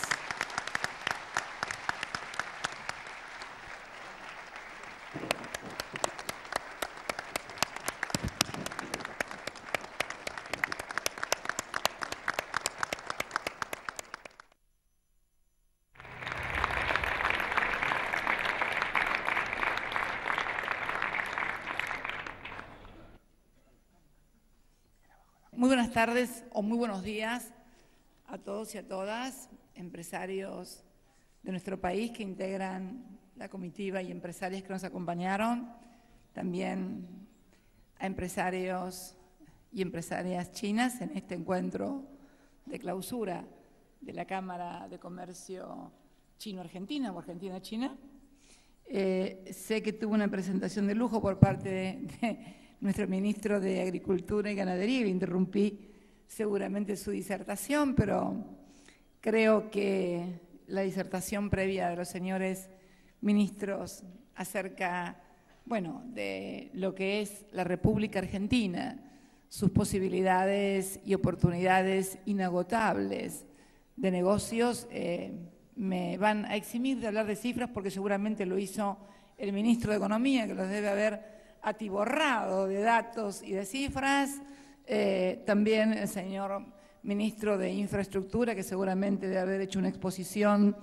Speaker 1: Muy buenas tardes o muy buenos días a todos y a todas, empresarios de nuestro país que integran la comitiva y empresarias que nos acompañaron, también a empresarios y empresarias chinas en este encuentro de clausura de la Cámara de Comercio Chino-Argentina o Argentina-China. Eh, sé que tuvo una presentación de lujo por parte de, de nuestro ministro de Agricultura y Ganadería, y le interrumpí seguramente su disertación, pero creo que la disertación previa de los señores ministros acerca, bueno, de lo que es la República Argentina, sus posibilidades y oportunidades inagotables de negocios, eh, me van a eximir de hablar de cifras porque seguramente lo hizo el ministro de Economía, que los debe haber atiborrado de datos y de cifras, eh, también el señor ministro de Infraestructura, que seguramente debe haber hecho una exposición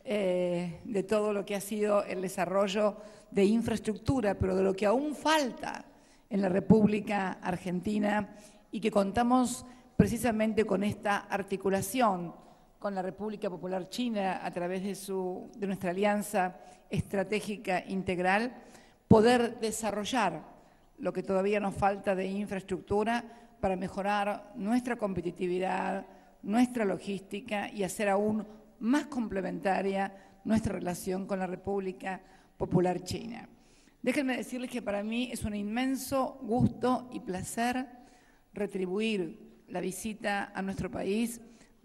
Speaker 1: eh, de todo lo que ha sido el desarrollo de infraestructura, pero de lo que aún falta en la República Argentina, y que contamos precisamente con esta articulación con la República Popular China a través de, su, de nuestra alianza estratégica integral, poder desarrollar lo que todavía nos falta de infraestructura para mejorar nuestra competitividad, nuestra logística y hacer aún más complementaria nuestra relación con la República Popular China. Déjenme decirles que para mí es un inmenso gusto y placer retribuir la visita a nuestro país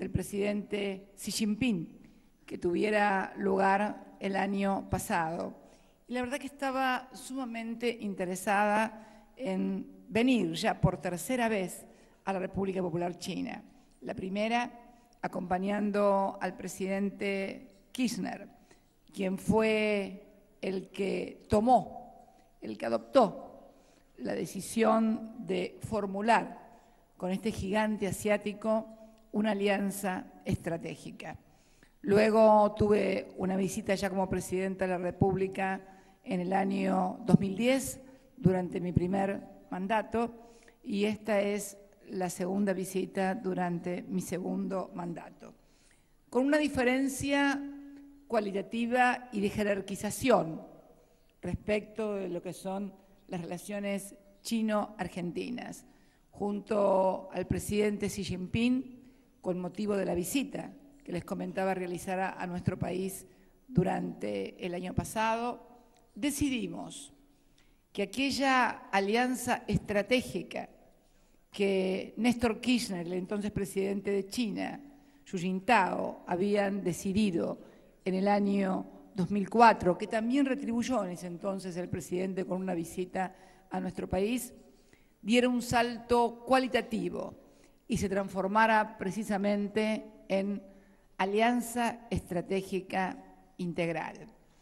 Speaker 1: del presidente Xi Jinping, que tuviera lugar el año pasado. Y la verdad que estaba sumamente interesada en venir ya por tercera vez a la República Popular China. La primera, acompañando al presidente Kirchner, quien fue el que tomó, el que adoptó la decisión de formular con este gigante asiático una alianza estratégica. Luego tuve una visita ya como presidenta de la República en el año dos mil diez, durante mi primer mandato, y esta es la segunda visita durante mi segundo mandato. Con una diferencia cualitativa y de jerarquización respecto de lo que son las relaciones chino-argentinas, junto al presidente Xi Jinping, con motivo de la visita que les comentaba realizar a, a nuestro país durante el año pasado, decidimos que aquella alianza estratégica que Néstor Kirchner, el entonces presidente de China, Hu Jintao, habían decidido en el año dos mil cuatro, que también retribuyó en ese entonces el presidente con una visita a nuestro país, diera un salto cualitativo y se transformara precisamente en alianza estratégica integral.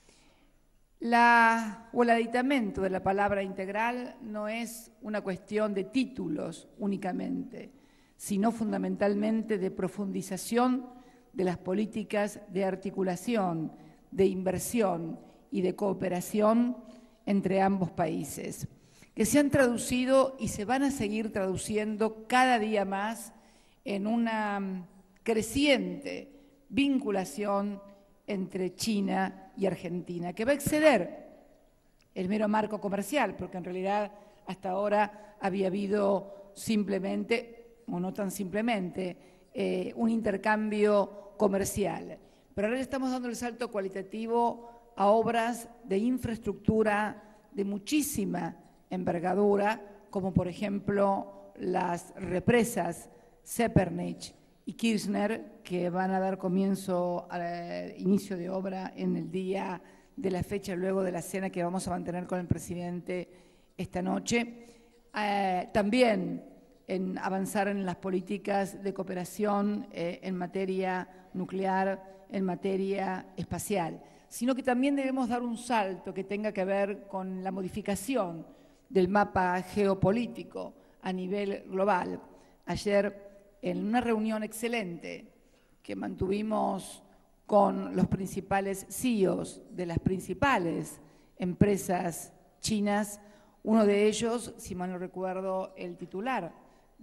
Speaker 1: La, o el aditamento de la palabra integral no es una cuestión de títulos únicamente, sino fundamentalmente de profundización de las políticas de articulación, de inversión y de cooperación entre ambos países, que se han traducido y se van a seguir traduciendo cada día más en una creciente vinculación entre China y Argentina, que va a exceder el mero marco comercial, porque en realidad hasta ahora había habido simplemente, o no tan simplemente, eh, un intercambio comercial. Pero ahora le estamos dando el salto cualitativo a obras de infraestructura de muchísima envergadura, como por ejemplo las represas Zeppernich y Kirchner, que van a dar comienzo al inicio de obra en el día de la fecha, luego de la cena que vamos a mantener con el presidente esta noche. Eh, también en avanzar en las políticas de cooperación eh, en materia nuclear, en materia espacial, sino que también debemos dar un salto que tenga que ver con la modificación del mapa geopolítico a nivel global. Ayer, en una reunión excelente que mantuvimos con los principales C E Os de las principales empresas chinas, uno de ellos, si mal no recuerdo, el titular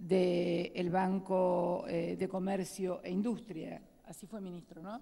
Speaker 1: del Banco de Comercio e Industria, así fue ministro, ¿no?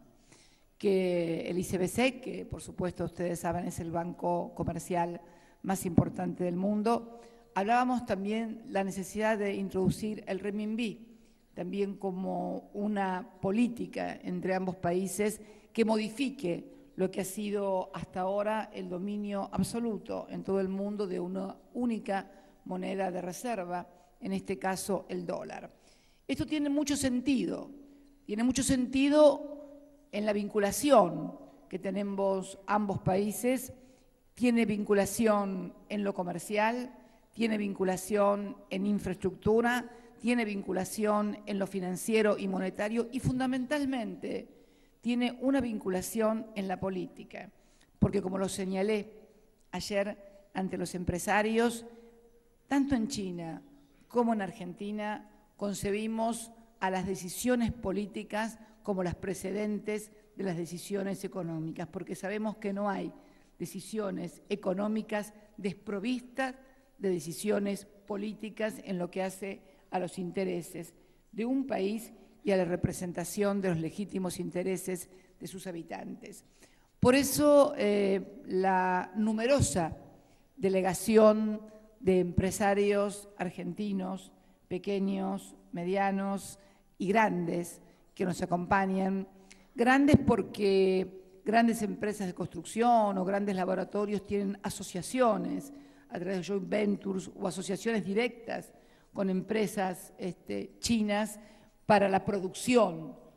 Speaker 1: Que el I C B C, que por supuesto ustedes saben es el banco comercial más importante del mundo, hablábamos también de la necesidad de introducir el renminbi, también como una política entre ambos países que modifique lo que ha sido hasta ahora el dominio absoluto en todo el mundo de una única moneda de reserva, en este caso el dólar. Esto tiene mucho sentido, tiene mucho sentido en la vinculación que tenemos ambos países, tiene vinculación en lo comercial, tiene vinculación en infraestructura, tiene vinculación en lo financiero y monetario y fundamentalmente tiene una vinculación en la política, porque como lo señalé ayer ante los empresarios, tanto en China como en Argentina concebimos a las decisiones políticas como las precedentes de las decisiones económicas, porque sabemos que no hay decisiones económicas desprovistas de decisiones políticas en lo que hace a los intereses de un país y a la representación de los legítimos intereses de sus habitantes. Por eso eh, la numerosa delegación de empresarios argentinos, pequeños, medianos y grandes que nos acompañan, grandes porque grandes empresas de construcción o grandes laboratorios tienen asociaciones a través de joint ventures o asociaciones directas con empresas este, chinas para la producción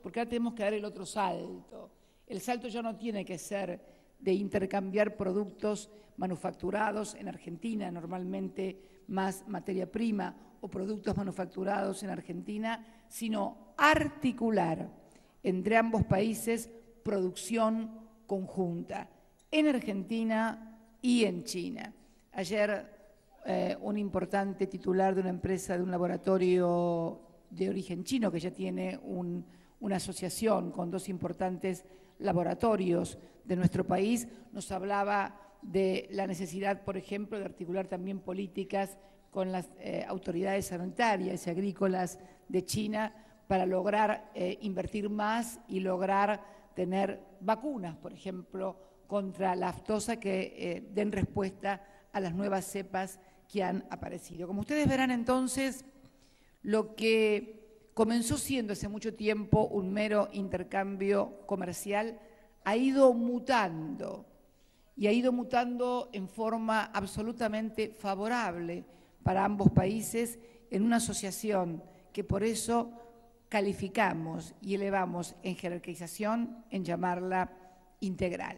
Speaker 1: porque ahora tenemos que dar el otro salto. El salto ya no tiene que ser de intercambiar productos manufacturados en Argentina, normalmente más materia prima, o productos manufacturados en Argentina, sino articular entre ambos países producción conjunta, en Argentina y en China. Ayer eh, un importante titular de una empresa, de un laboratorio de origen chino, que ya tiene un, una asociación con dos importantes laboratorios de nuestro país, nos hablaba de la necesidad, por ejemplo, de articular también políticas con las eh, autoridades sanitarias y agrícolas de China para lograr eh, invertir más y lograr tener vacunas, por ejemplo, contra la aftosa que eh, den respuesta a las nuevas cepas que han aparecido. Como ustedes verán entonces, lo que comenzó siendo hace mucho tiempo un mero intercambio comercial ha ido mutando y ha ido mutando en forma absolutamente favorable para ambos países en una asociación que por eso calificamos y elevamos en jerarquización en llamarla integral.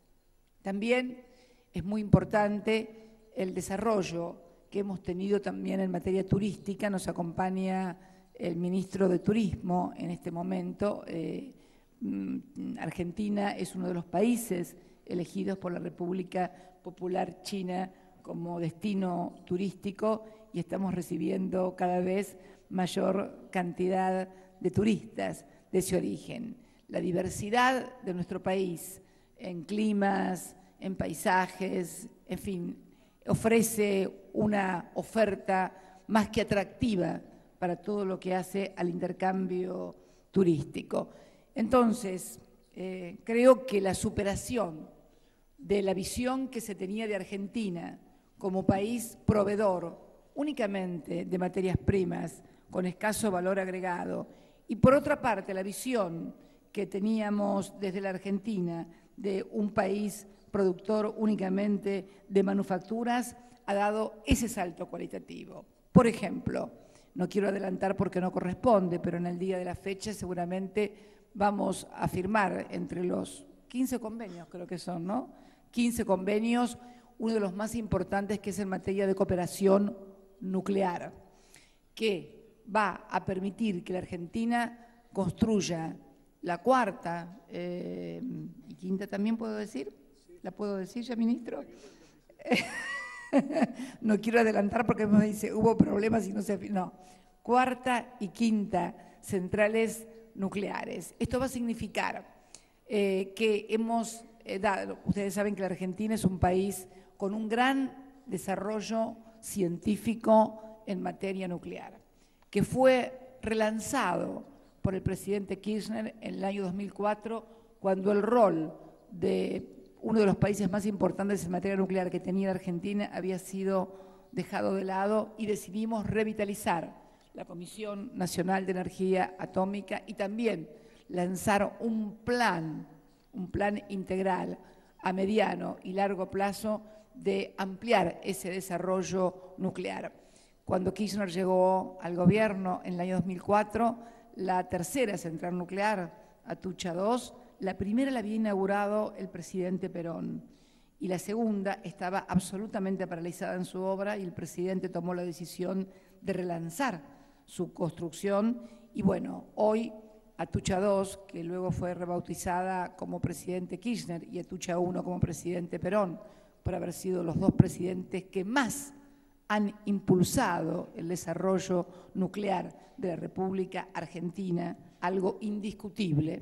Speaker 1: También es muy importante el desarrollo que hemos tenido también en materia turística. Nos acompaña el ministro de Turismo en este momento. Eh, Argentina es uno de los países elegidos por la República Popular China como destino turístico y estamos recibiendo cada vez mayor cantidad de turistas de ese origen. La diversidad de nuestro país en climas, en paisajes, en fin, ofrece una oferta más que atractiva para todo lo que hace al intercambio turístico. Entonces, eh, creo que la superación de la visión que se tenía de Argentina como país proveedor únicamente de materias primas con escaso valor agregado, y por otra parte la visión que teníamos desde la Argentina de un país productor únicamente de manufacturas, ha dado ese salto cualitativo. Por ejemplo, no quiero adelantar porque no corresponde, pero en el día de la fecha seguramente vamos a firmar entre los quince convenios, creo que son, ¿no? quince convenios, uno de los más importantes que es en materia de cooperación nuclear, que va a permitir que la Argentina construya la cuarta eh, y quinta también, ¿puedo decir? ¿La puedo decir ya, ministro? No quiero adelantar porque me dice, hubo problemas y no se... No, cuarta y quinta centrales nucleares. Esto va a significar eh, que hemos eh, dado, ustedes saben que la Argentina es un país con un gran desarrollo científico en materia nuclear, que fue relanzado por el presidente Kirchner en el año dos mil cuatro, cuando el rol de uno de los países más importantes en materia nuclear que tenía la Argentina había sido dejado de lado y decidimos revitalizar la Comisión Nacional de Energía Atómica y también lanzar un plan, un plan integral a mediano y largo plazo de ampliar ese desarrollo nuclear. Cuando Kirchner llegó al gobierno en el año dos mil cuatro, la tercera central nuclear, Atucha dos, la primera la había inaugurado el presidente Perón y la segunda estaba absolutamente paralizada en su obra y el presidente tomó la decisión de relanzar su construcción y bueno, hoy Atucha dos, que luego fue rebautizada como presidente Kirchner y Atucha uno como presidente Perón, por haber sido los dos presidentes que más han impulsado el desarrollo nuclear de la República Argentina, algo indiscutible.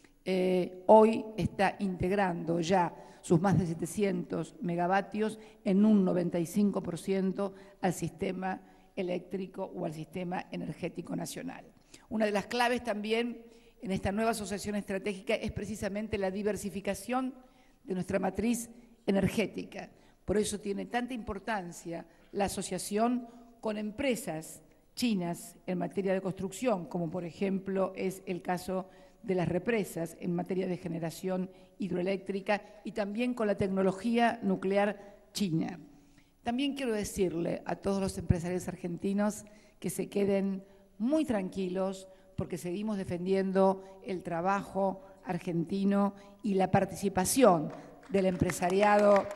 Speaker 1: Eh, hoy está integrando ya sus más de setecientos megavatios en un noventa y cinco por ciento al sistema eléctrico o al sistema energético nacional. Una de las claves también en esta nueva asociación estratégica es precisamente la diversificación de nuestra matriz energética. Por eso tiene tanta importancia la asociación con empresas chinas en materia de construcción, como por ejemplo es el caso de las represas en materia de generación hidroeléctrica y también con la tecnología nuclear china. También quiero decirle a todos los empresarios argentinos que se queden muy tranquilos porque seguimos defendiendo el trabajo argentino y la participación del empresariado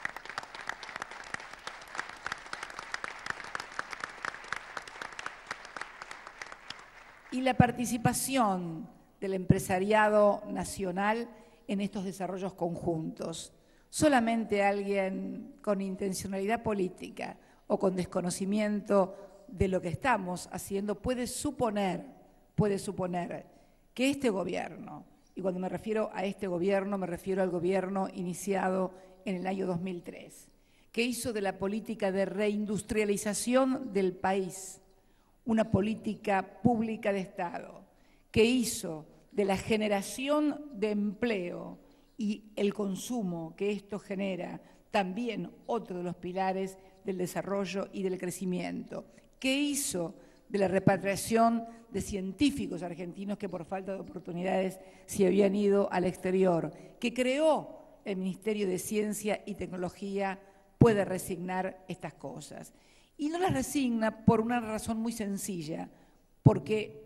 Speaker 1: y la participación del empresariado nacional en estos desarrollos conjuntos. Solamente alguien con intencionalidad política o con desconocimiento de lo que estamos haciendo puede suponer, puede suponer que este gobierno, y cuando me refiero a este gobierno me refiero al gobierno iniciado en el año dos mil tres, que hizo de la política de reindustrialización del país una política pública de Estado, que hizo de la generación de empleo y el consumo que esto genera también otro de los pilares del desarrollo y del crecimiento, que hizo de la repatriación de científicos argentinos que por falta de oportunidades se habían ido al exterior, que creó el Ministerio de Ciencia y Tecnología, puede resignar estas cosas. Y no las resigna por una razón muy sencilla, porque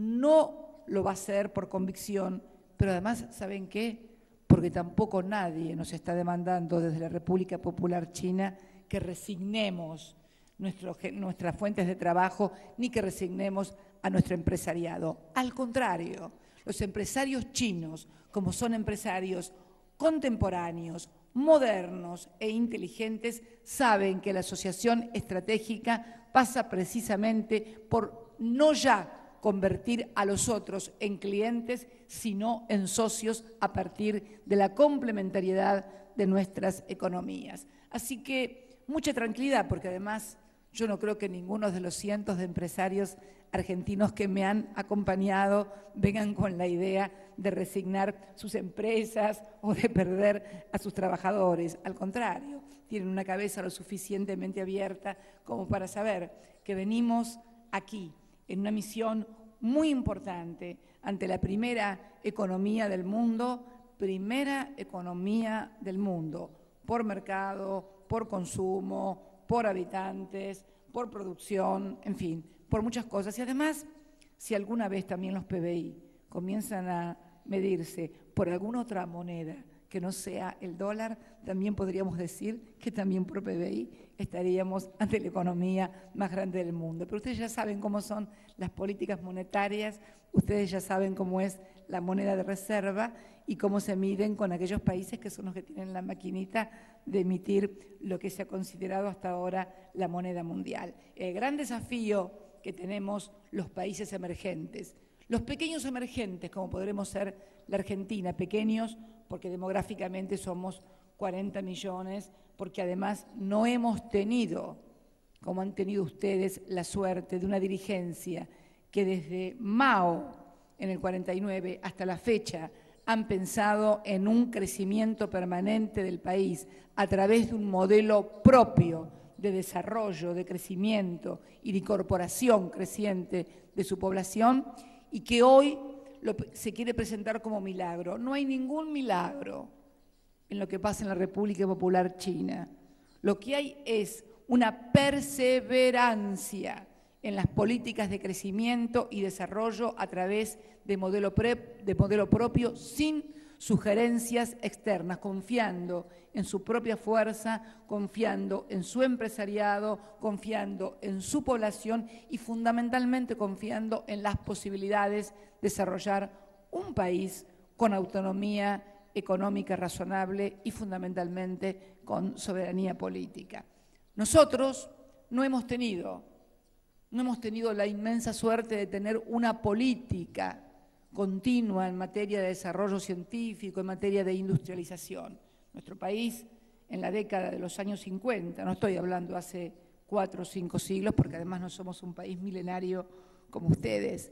Speaker 1: no lo va a hacer por convicción, pero además, ¿saben qué? Porque tampoco nadie nos está demandando desde la República Popular China que resignemos nuestro, nuestras fuentes de trabajo ni que resignemos a nuestro empresariado. Al contrario, los empresarios chinos, como son empresarios contemporáneos, modernos e inteligentes, saben que la asociación estratégica pasa precisamente por no ya convertir a los otros en clientes, sino en socios a partir de la complementariedad de nuestras economías. Así que mucha tranquilidad, porque además yo no creo que ninguno de los cientos de empresarios argentinos que me han acompañado vengan con la idea de resignar sus empresas o de perder a sus trabajadores. Al contrario, tienen una cabeza lo suficientemente abierta como para saber que venimos aquí en una misión muy importante ante la primera economía del mundo, primera economía del mundo, por mercado, por consumo, por habitantes, por producción, en fin, por muchas cosas. Y además, si alguna vez también los P B I comienzan a medirse por alguna otra moneda que no sea el dólar, también podríamos decir que también por P B I estaríamos ante la economía más grande del mundo. Pero ustedes ya saben cómo son las políticas monetarias, ustedes ya saben cómo es la moneda de reserva y cómo se miden con aquellos países que son los que tienen la maquinita de emitir lo que se ha considerado hasta ahora la moneda mundial. El gran desafío que tenemos los países emergentes, los pequeños emergentes, como podremos ser la Argentina, pequeños porque demográficamente somos cuarenta millones, porque además no hemos tenido, como han tenido ustedes, la suerte de una dirigencia que desde Mao en el cuarenta y nueve hasta la fecha han pensado en un crecimiento permanente del país a través de un modelo propio de desarrollo, de crecimiento y de incorporación creciente de su población, y que hoy lo, se quiere presentar como milagro. No hay ningún milagro en lo que pasa en la República Popular China. Lo que hay es una perseverancia en las políticas de crecimiento y desarrollo a través de modelo, pre, de modelo propio, sin sugerencias externas, confiando en su propia fuerza, confiando en su empresariado, confiando en su población y fundamentalmente confiando en las posibilidades de desarrollar un país con autonomía económica razonable y fundamentalmente con soberanía política. Nosotros no hemos tenido, no hemos tenido la inmensa suerte de tener una política continua en materia de desarrollo científico, en materia de industrialización. Nuestro país, en la década de los años cincuenta, no estoy hablando hace cuatro o cinco siglos, porque además no somos un país milenario como ustedes,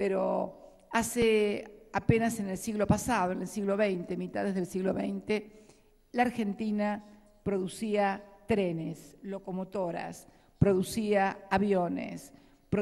Speaker 1: pero hace apenas en el siglo pasado, en el siglo veinte, mitades del siglo veinte, la Argentina producía trenes, locomotoras, producía aviones,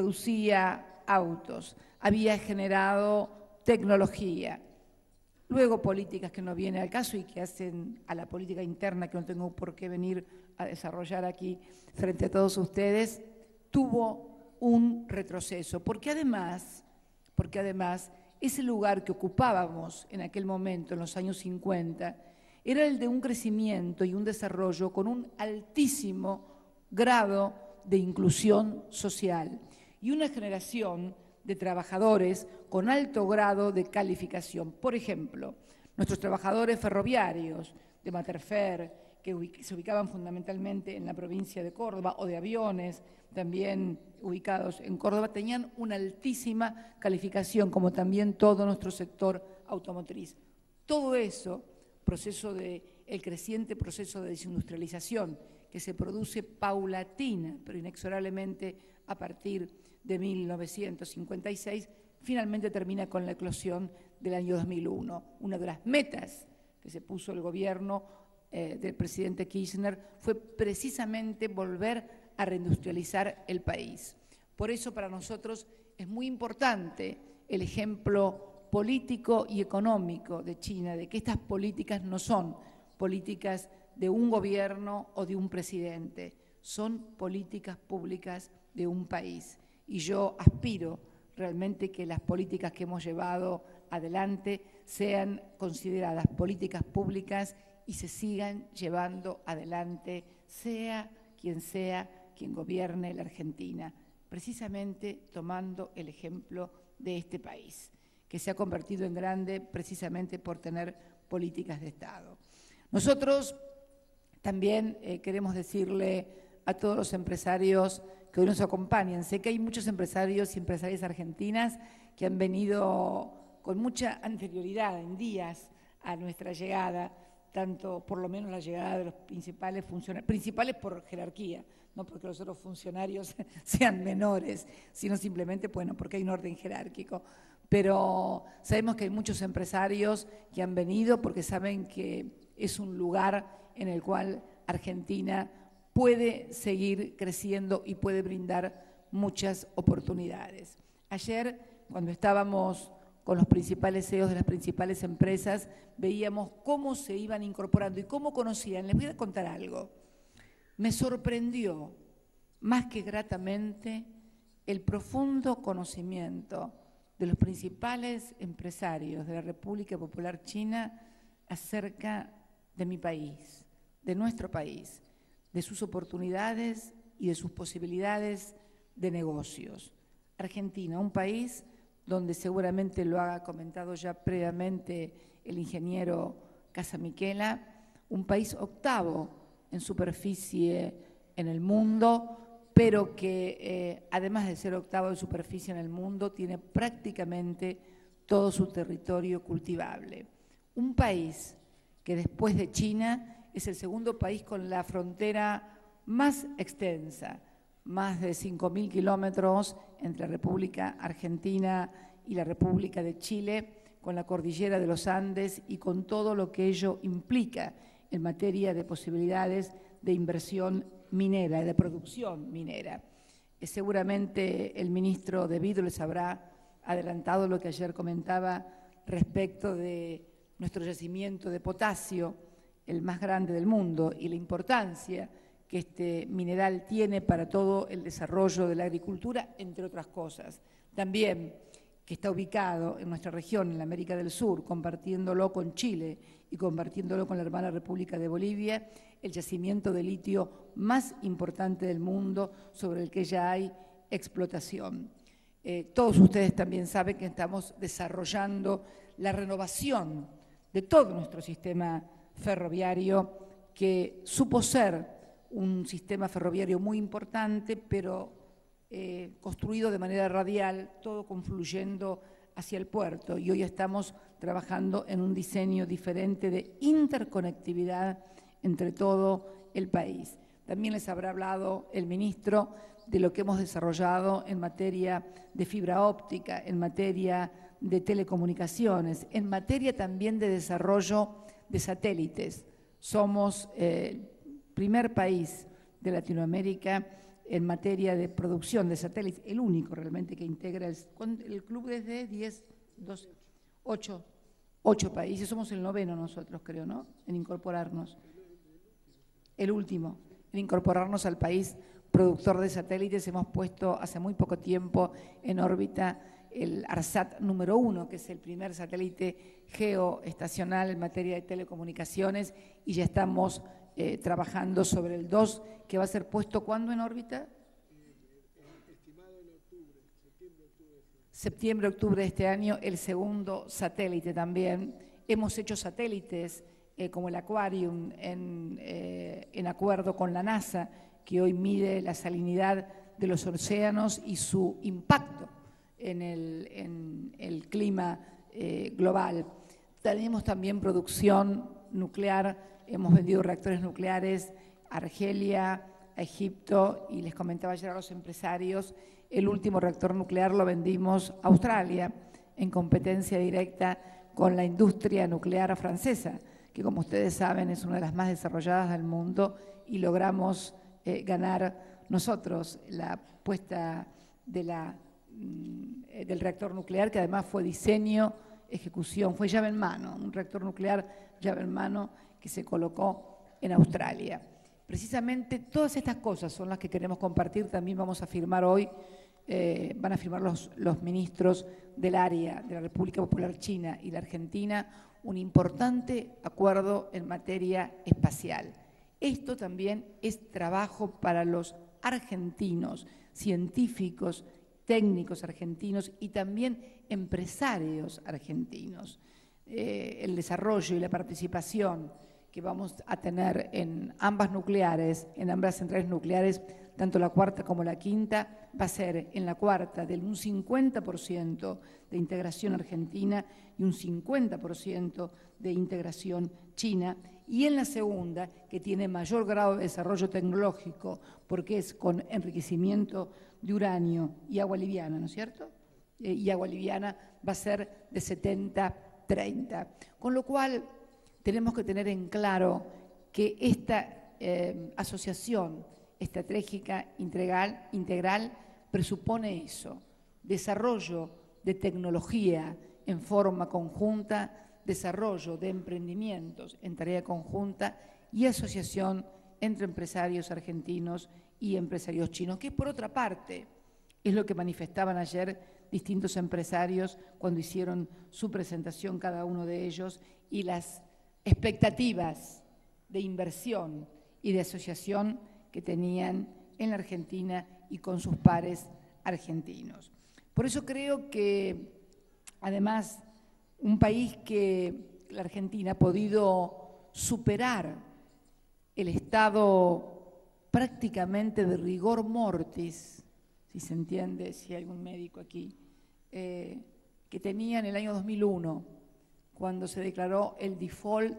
Speaker 1: producía autos, había generado tecnología, luego políticas que no vienen al caso y que hacen a la política interna, que no tengo por qué venir a desarrollar aquí frente a todos ustedes, tuvo un retroceso, porque además, porque además ese lugar que ocupábamos en aquel momento, en los años cincuenta, era el de un crecimiento y un desarrollo con un altísimo grado de inclusión social y una generación de trabajadores con alto grado de calificación. Por ejemplo, nuestros trabajadores ferroviarios de Materfer, que se ubicaban fundamentalmente en la provincia de Córdoba, o de aviones, también ubicados en Córdoba, tenían una altísima calificación, como también todo nuestro sector automotriz. Todo eso, proceso de, el creciente proceso de desindustrialización que se produce paulatina, pero inexorablemente a partir de mil novecientos cincuenta y seis, finalmente termina con la eclosión del año dos mil uno. Una de las metas que se puso el gobierno eh, del presidente Kirchner fue precisamente volver a reindustrializar el país. Por eso para nosotros es muy importante el ejemplo político y económico de China, de que estas políticas no son políticas de un gobierno o de un presidente, son políticas públicas de un país. Y yo aspiro realmente que las políticas que hemos llevado adelante sean consideradas políticas públicas y se sigan llevando adelante, sea quien sea quien gobierne la Argentina, precisamente tomando el ejemplo de este país, que se ha convertido en grande precisamente por tener políticas de Estado. Nosotros también eh, queremos decirle a todos los empresarios que hoy nos acompañan. Sé que hay muchos empresarios y empresarias argentinas que han venido con mucha anterioridad, en días, a nuestra llegada, tanto por lo menos la llegada de los principales funcionarios, principales por jerarquía, no porque los otros funcionarios sean menores, sino simplemente, bueno, porque hay un orden jerárquico. Pero sabemos que hay muchos empresarios que han venido porque saben que es un lugar en el cual Argentina puede seguir creciendo y puede brindar muchas oportunidades. Ayer, cuando estábamos con los principales C E Os de las principales empresas, veíamos cómo se iban incorporando y cómo conocían. Les voy a contar algo. Me sorprendió, más que gratamente, el profundo conocimiento de los principales empresarios de la República Popular China acerca de mi país, de nuestro país, de sus oportunidades y de sus posibilidades de negocios. Argentina, un país donde seguramente lo ha comentado ya previamente el ingeniero Casamichela, un país octavo en superficie en el mundo, pero que eh, además de ser octavo en superficie en el mundo, tiene prácticamente todo su territorio cultivable. Un país que después de China es el segundo país con la frontera más extensa, más de cinco mil kilómetros entre la República Argentina y la República de Chile, con la cordillera de los Andes y con todo lo que ello implica en materia de posibilidades de inversión minera, de producción minera. Eh, seguramente el ministro De Vito les habrá adelantado lo que ayer comentaba respecto de nuestro yacimiento de potasio, el más grande del mundo, y la importancia que este mineral tiene para todo el desarrollo de la agricultura, entre otras cosas. También que está ubicado en nuestra región, en la América del Sur, compartiéndolo con Chile y compartiéndolo con la hermana República de Bolivia, el yacimiento de litio más importante del mundo sobre el que ya hay explotación. Eh, todos ustedes también saben que estamos desarrollando la renovación de todo nuestro sistema ferroviario, que supo ser un sistema ferroviario muy importante, pero eh, construido de manera radial, todo confluyendo hacia el puerto. Y hoy estamos trabajando en un diseño diferente de interconectividad entre todo el país. También les habrá hablado el ministro de lo que hemos desarrollado en materia de fibra óptica, en materia de telecomunicaciones, en materia también de desarrollo de satélites. Somos el eh, primer país de Latinoamérica en materia de producción de satélites, el único realmente que integra el, el club desde diez, doce, ocho, ocho países. Somos el noveno nosotros, creo, ¿no? En incorporarnos. El último, en incorporarnos al país productor de satélites. Hemos puesto hace muy poco tiempo en órbita el ARSAT número uno, que es el primer satélite geoestacional en materia de telecomunicaciones, y ya estamos eh, trabajando sobre el dos, que va a ser puesto ¿cuándo en órbita?
Speaker 2: Estimado en octubre, septiembre, octubre.
Speaker 1: Septiembre, octubre de este año, el segundo satélite también. Hemos hecho satélites eh, como el Aquarium en, eh, en acuerdo con la NASA, que hoy mide la salinidad de los océanos y su impacto en el, en el clima eh, global. Tenemos también producción nuclear, hemos vendido reactores nucleares a Argelia, a Egipto, y les comentaba ayer a los empresarios, el último reactor nuclear lo vendimos a Australia en competencia directa con la industria nuclear francesa, que como ustedes saben es una de las más desarrolladas del mundo, y logramos eh, ganar nosotros la puesta de la, mm, del reactor nuclear, que además fue diseño, ejecución, fue llave en mano, un reactor nuclear llave en mano que se colocó en Australia. Precisamente todas estas cosas son las que queremos compartir. También vamos a firmar hoy, eh, van a firmar los, los ministros del área de la República Popular China y la Argentina un importante acuerdo en materia espacial. Esto también es trabajo para los argentinos, científicos, técnicos argentinos y también empresarios argentinos. Eh, el desarrollo y la participación que vamos a tener en ambas nucleares, en ambas centrales nucleares, tanto la cuarta como la quinta, va a ser en la cuarta del un cincuenta por ciento de integración argentina y un cincuenta por ciento de integración china, y en la segunda, que tiene mayor grado de desarrollo tecnológico, porque es con enriquecimiento de uranio y agua liviana, ¿no es cierto? Eh, y agua liviana va a ser de setenta treinta. Con lo cual, tenemos que tener en claro que esta eh, asociación estratégica integral, integral presupone eso, desarrollo de tecnología en forma conjunta, desarrollo de emprendimientos en tarea conjunta y asociación entre empresarios argentinos y empresarios chinos, que por otra parte es lo que manifestaban ayer distintos empresarios cuando hicieron su presentación cada uno de ellos, y las expectativas de inversión y de asociación que tenían en la Argentina y con sus pares argentinos. Por eso creo que, además, un país que la Argentina ha podido superar el estado prácticamente de rigor mortis, si se entiende, si hay algún médico aquí, eh, que tenía en el año dos mil uno, cuando se declaró el default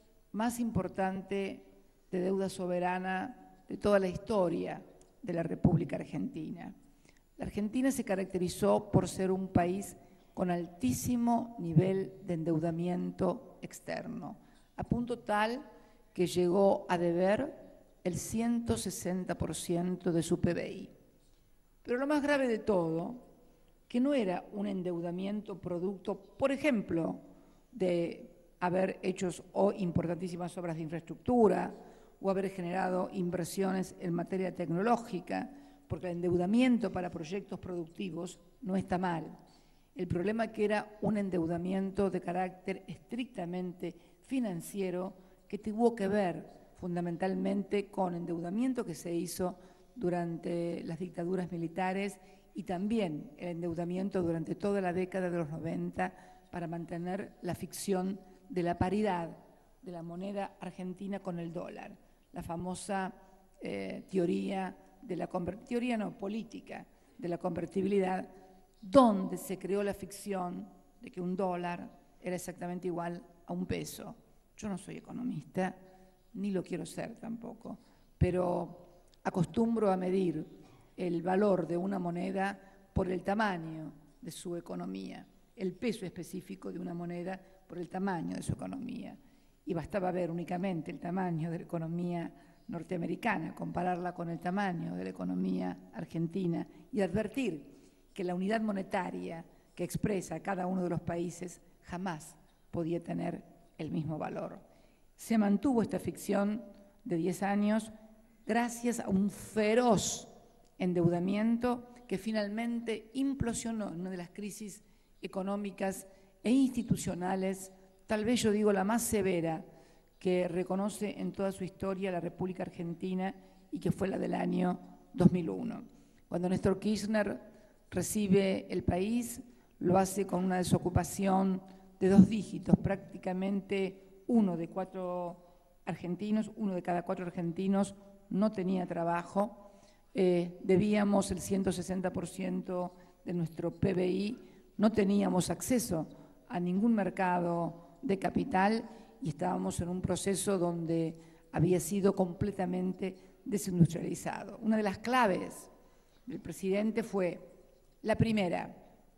Speaker 1: más importante de deuda soberana de toda la historia de la República Argentina. La Argentina se caracterizó por ser un país con altísimo nivel de endeudamiento externo, a punto tal que llegó a deber el ciento sesenta por ciento de su P B I. Pero lo más grave de todo, que no era un endeudamiento producto, por ejemplo, de haber hecho o importantísimas obras de infraestructura o haber generado inversiones en materia tecnológica, porque el endeudamiento para proyectos productivos no está mal. El problema es que era un endeudamiento de carácter estrictamente financiero que tuvo que ver fundamentalmente con endeudamiento que se hizo durante las dictaduras militares y también el endeudamiento durante toda la década de los noventa para mantener la ficción de la paridad de la moneda argentina con el dólar, la famosa eh, teoría de la teoría no política de la convertibilidad, donde se creó la ficción de que un dólar era exactamente igual a un peso. Yo no soy economista, ni lo quiero ser tampoco, pero acostumbro a medir el valor de una moneda por el tamaño de su economía, el peso específico de una moneda por el tamaño de su economía. Y bastaba ver únicamente el tamaño de la economía norteamericana, compararla con el tamaño de la economía argentina y advertir que la unidad monetaria que expresa a cada uno de los países jamás podía tener el mismo valor. Se mantuvo esta ficción de diez años gracias a un feroz endeudamiento que finalmente implosionó en una de las crisis económicas e institucionales, tal vez yo digo la más severa que reconoce en toda su historia la República Argentina y que fue la del año dos mil uno. Cuando Néstor Kirchner recibe el país, lo hace con una desocupación de dos dígitos, prácticamente uno de cuatro argentinos, uno de cada cuatro argentinos no tenía trabajo, eh, debíamos el ciento sesenta por ciento de nuestro P B I, no teníamos acceso a ningún mercado de capital y estábamos en un proceso donde había sido completamente desindustrializado. Una de las claves del presidente fue, la primera,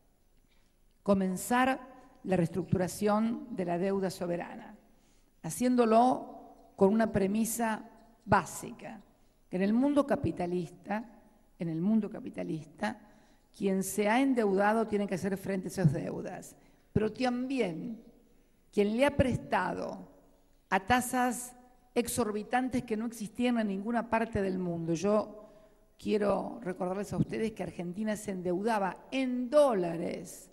Speaker 1: comenzar la reestructuración de la deuda soberana, haciéndolo con una premisa básica, que en el mundo capitalista, en el mundo capitalista, quien se ha endeudado tiene que hacer frente a esas deudas, pero también quien le ha prestado a tasas exorbitantes que no existían en ninguna parte del mundo. Yo quiero recordarles a ustedes que Argentina se endeudaba en dólares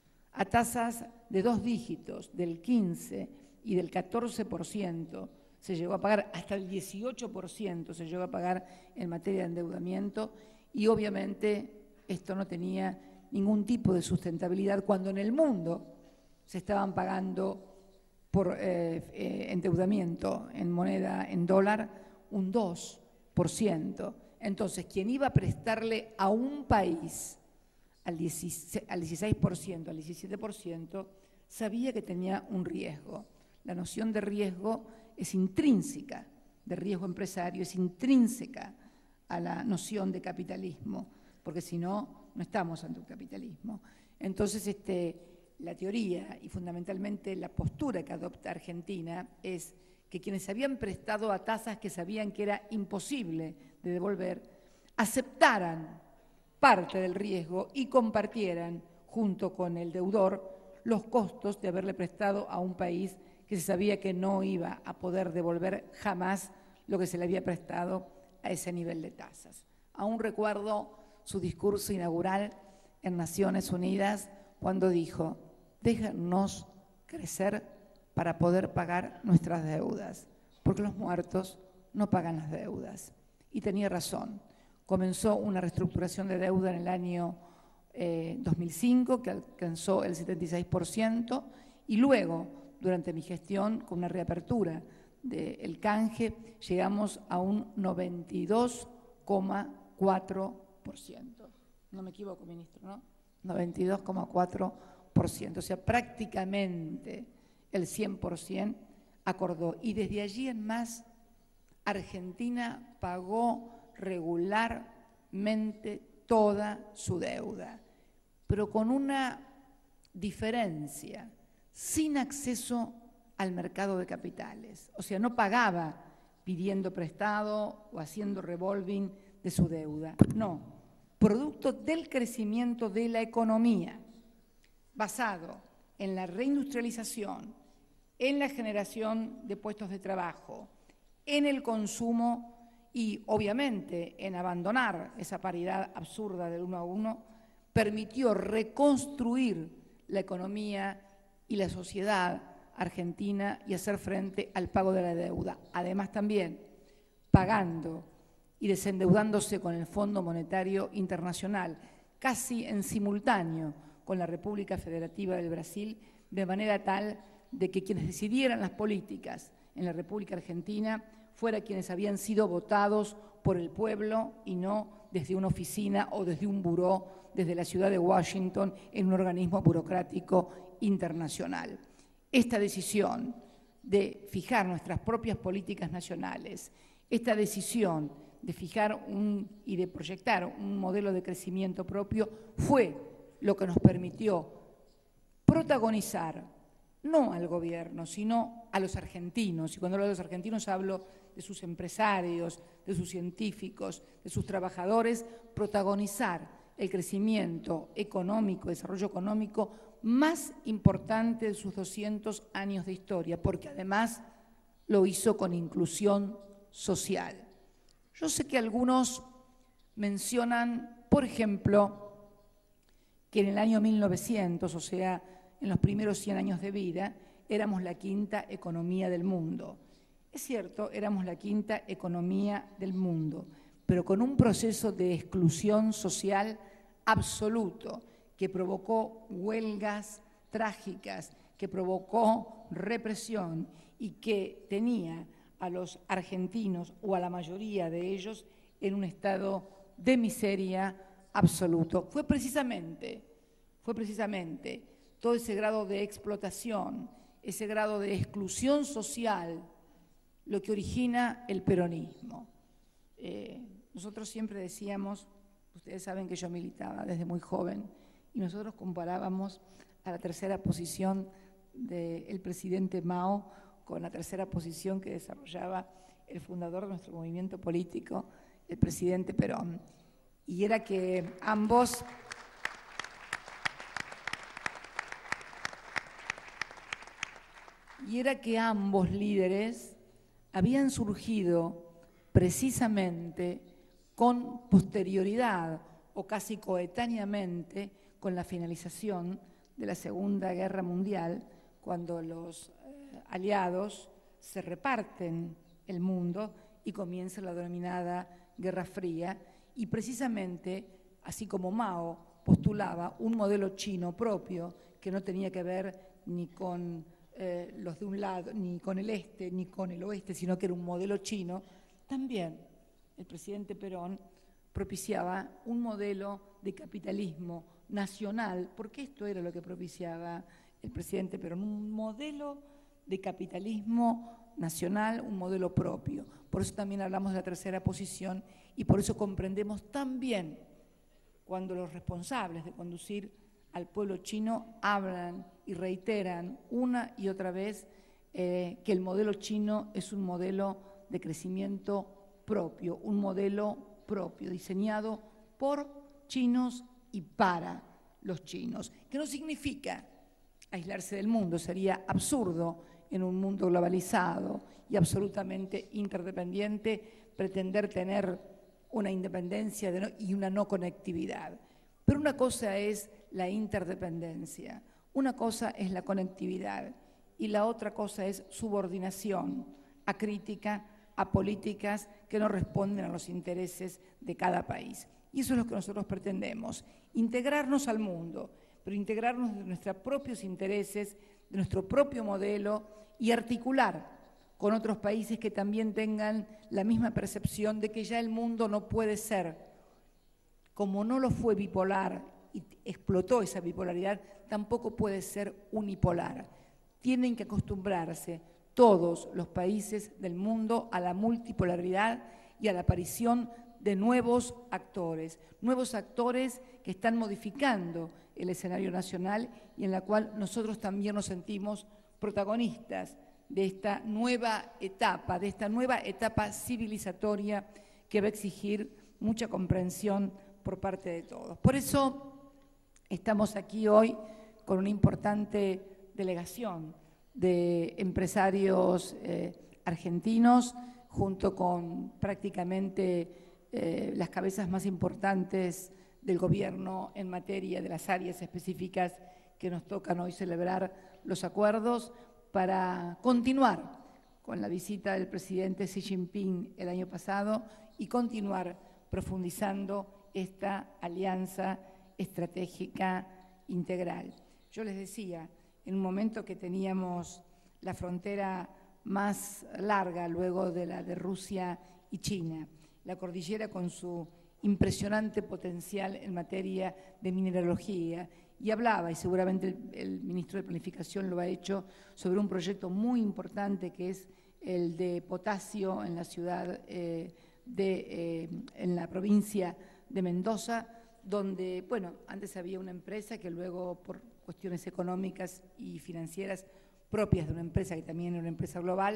Speaker 1: a tasas de dos dígitos, del quince y del catorce por ciento, se llegó a pagar hasta el dieciocho por ciento, se llegó a pagar en materia de endeudamiento y obviamente esto no tenía ningún tipo de sustentabilidad cuando en el mundo se estaban pagando por eh, eh, endeudamiento en moneda, en dólar, un dos por ciento. Entonces, quien iba a prestarle a un país al dieciséis por ciento, al diecisiete por ciento, sabía que tenía un riesgo. La noción de riesgo es intrínseca, de riesgo empresario, es intrínseca a la noción de capitalismo, porque si no, no estamos ante un capitalismo. Entonces, este, la teoría y fundamentalmente la postura que adopta Argentina es que quienes habían prestado a tasas que sabían que era imposible de devolver, aceptaran parte del riesgo y compartieran junto con el deudor los costos de haberle prestado a un país que se sabía que no iba a poder devolver jamás lo que se le había prestado a ese nivel de tasas. Aún recuerdo su discurso inaugural en Naciones Unidas cuando dijo: déjennos crecer para poder pagar nuestras deudas, porque los muertos no pagan las deudas. Y tenía razón. Comenzó una reestructuración de deuda en el año eh, dos mil cinco, que alcanzó el setenta y seis por ciento, y luego, durante mi gestión, con una reapertura del canje, llegamos a un noventa y dos coma cuatro por ciento. No me equivoco, ministro, ¿no? noventa y dos coma cuatro por ciento. O sea, prácticamente el cien por ciento acordó. Y desde allí en más, Argentina pagó regularmente toda su deuda, pero con una diferencia, sin acceso al mercado de capitales. O sea, no pagaba pidiendo prestado o haciendo revolving de su deuda. No, producto del crecimiento de la economía, basado en la reindustrialización, en la generación de puestos de trabajo, en el consumo y, obviamente, en abandonar esa paridad absurda del uno a uno, permitió reconstruir la economía y la sociedad argentina y hacer frente al pago de la deuda. Además, también pagando y desendeudándose con el Fondo Monetario Internacional, casi en simultáneo con la República Federativa del Brasil, de manera tal de que quienes decidieran las políticas en la República Argentina fueran quienes habían sido votados por el pueblo y no desde una oficina o desde un buró, desde la ciudad de Washington, en un organismo burocrático internacional. Esta decisión de fijar nuestras propias políticas nacionales, esta decisión de fijar un, y de proyectar un modelo de crecimiento propio fue lo que nos permitió protagonizar no al gobierno, sino a los argentinos. Y cuando hablo de los argentinos hablo de sus empresarios, de sus científicos, de sus trabajadores, protagonizar el crecimiento económico, desarrollo económico más importante de sus doscientos años de historia, porque además lo hizo con inclusión social. Yo sé que algunos mencionan Por ejemplo, que en el año mil novecientos, o sea, en los primeros cien años de vida, éramos la quinta economía del mundo. Es cierto, éramos la quinta economía del mundo, pero con un proceso de exclusión social absoluto que provocó huelgas trágicas, que provocó represión y que tenía a los argentinos o a la mayoría de ellos en un estado de miseria absoluto. Fue precisamente, fue precisamente todo ese grado de explotación, ese grado de exclusión social, lo que origina el peronismo. Eh, nosotros siempre decíamos, ustedes saben que yo militaba desde muy joven, y nosotros comparábamos a la tercera posición del presidente Mao con la tercera posición que desarrollaba el fundador de nuestro movimiento político, el presidente Perón. Y era que ambos y era que ambos líderes habían surgido precisamente con posterioridad o casi coetáneamente con la finalización de la Segunda Guerra Mundial, cuando los eh, aliados se reparten el mundo y comienza la denominada Guerra Fría, y precisamente, así como Mao postulaba un modelo chino propio que no tenía que ver ni con eh, los de un lado, ni con el este, ni con el oeste, sino que era un modelo chino, también el presidente Perón propiciaba un modelo de capitalismo nacional, porque esto era lo que propiciaba el presidente Perón, un modelo de capitalismo nacional, un modelo propio. Por eso también hablamos de la tercera posición y por eso comprendemos tan bien cuando los responsables de conducir al pueblo chino hablan y reiteran una y otra vez eh, que el modelo chino es un modelo de crecimiento propio, un modelo propio, diseñado por chinos y para los chinos, que no significa aislarse del mundo, sería absurdo en un mundo globalizado y absolutamente interdependiente pretender tener una independencia de no, y una no conectividad. Pero una cosa es la interdependencia, una cosa es la conectividad y la otra cosa es subordinación acrítica a políticas que no responden a los intereses de cada país. Y eso es lo que nosotros pretendemos, integrarnos al mundo, pero integrarnos de nuestros propios intereses, de nuestro propio modelo y articular con otros países que también tengan la misma percepción de que ya el mundo no puede ser, como no lo fue bipolar y explotó esa bipolaridad, tampoco puede ser unipolar. Tienen que acostumbrarse todos los países del mundo a la multipolaridad y a la aparición de nuevos actores, nuevos actores que están modificando el escenario nacional y en la cual nosotros también nos sentimos protagonistas de esta nueva etapa, de esta nueva etapa civilizatoria que va a exigir mucha comprensión por parte de todos. Por eso estamos aquí hoy con una importante delegación de empresarios eh, argentinos, junto con prácticamente eh, las cabezas más importantes del gobierno en materia de las áreas específicas que nos tocan hoy celebrar los acuerdos para continuar con la visita del presidente Xi Jinping el año pasado y continuar profundizando esta alianza estratégica integral. Yo les decía, en un momento que teníamos la frontera más larga luego de la de Rusia y China, la cordillera con su impresionante potencial en materia de mineralogía, y hablaba, y seguramente el, el ministro de Planificación lo ha hecho, sobre un proyecto muy importante que es el de potasio en la ciudad eh, de, eh, en la provincia de Mendoza, donde, bueno, antes había una empresa que luego por cuestiones económicas y financieras propias de una empresa que también era una empresa global,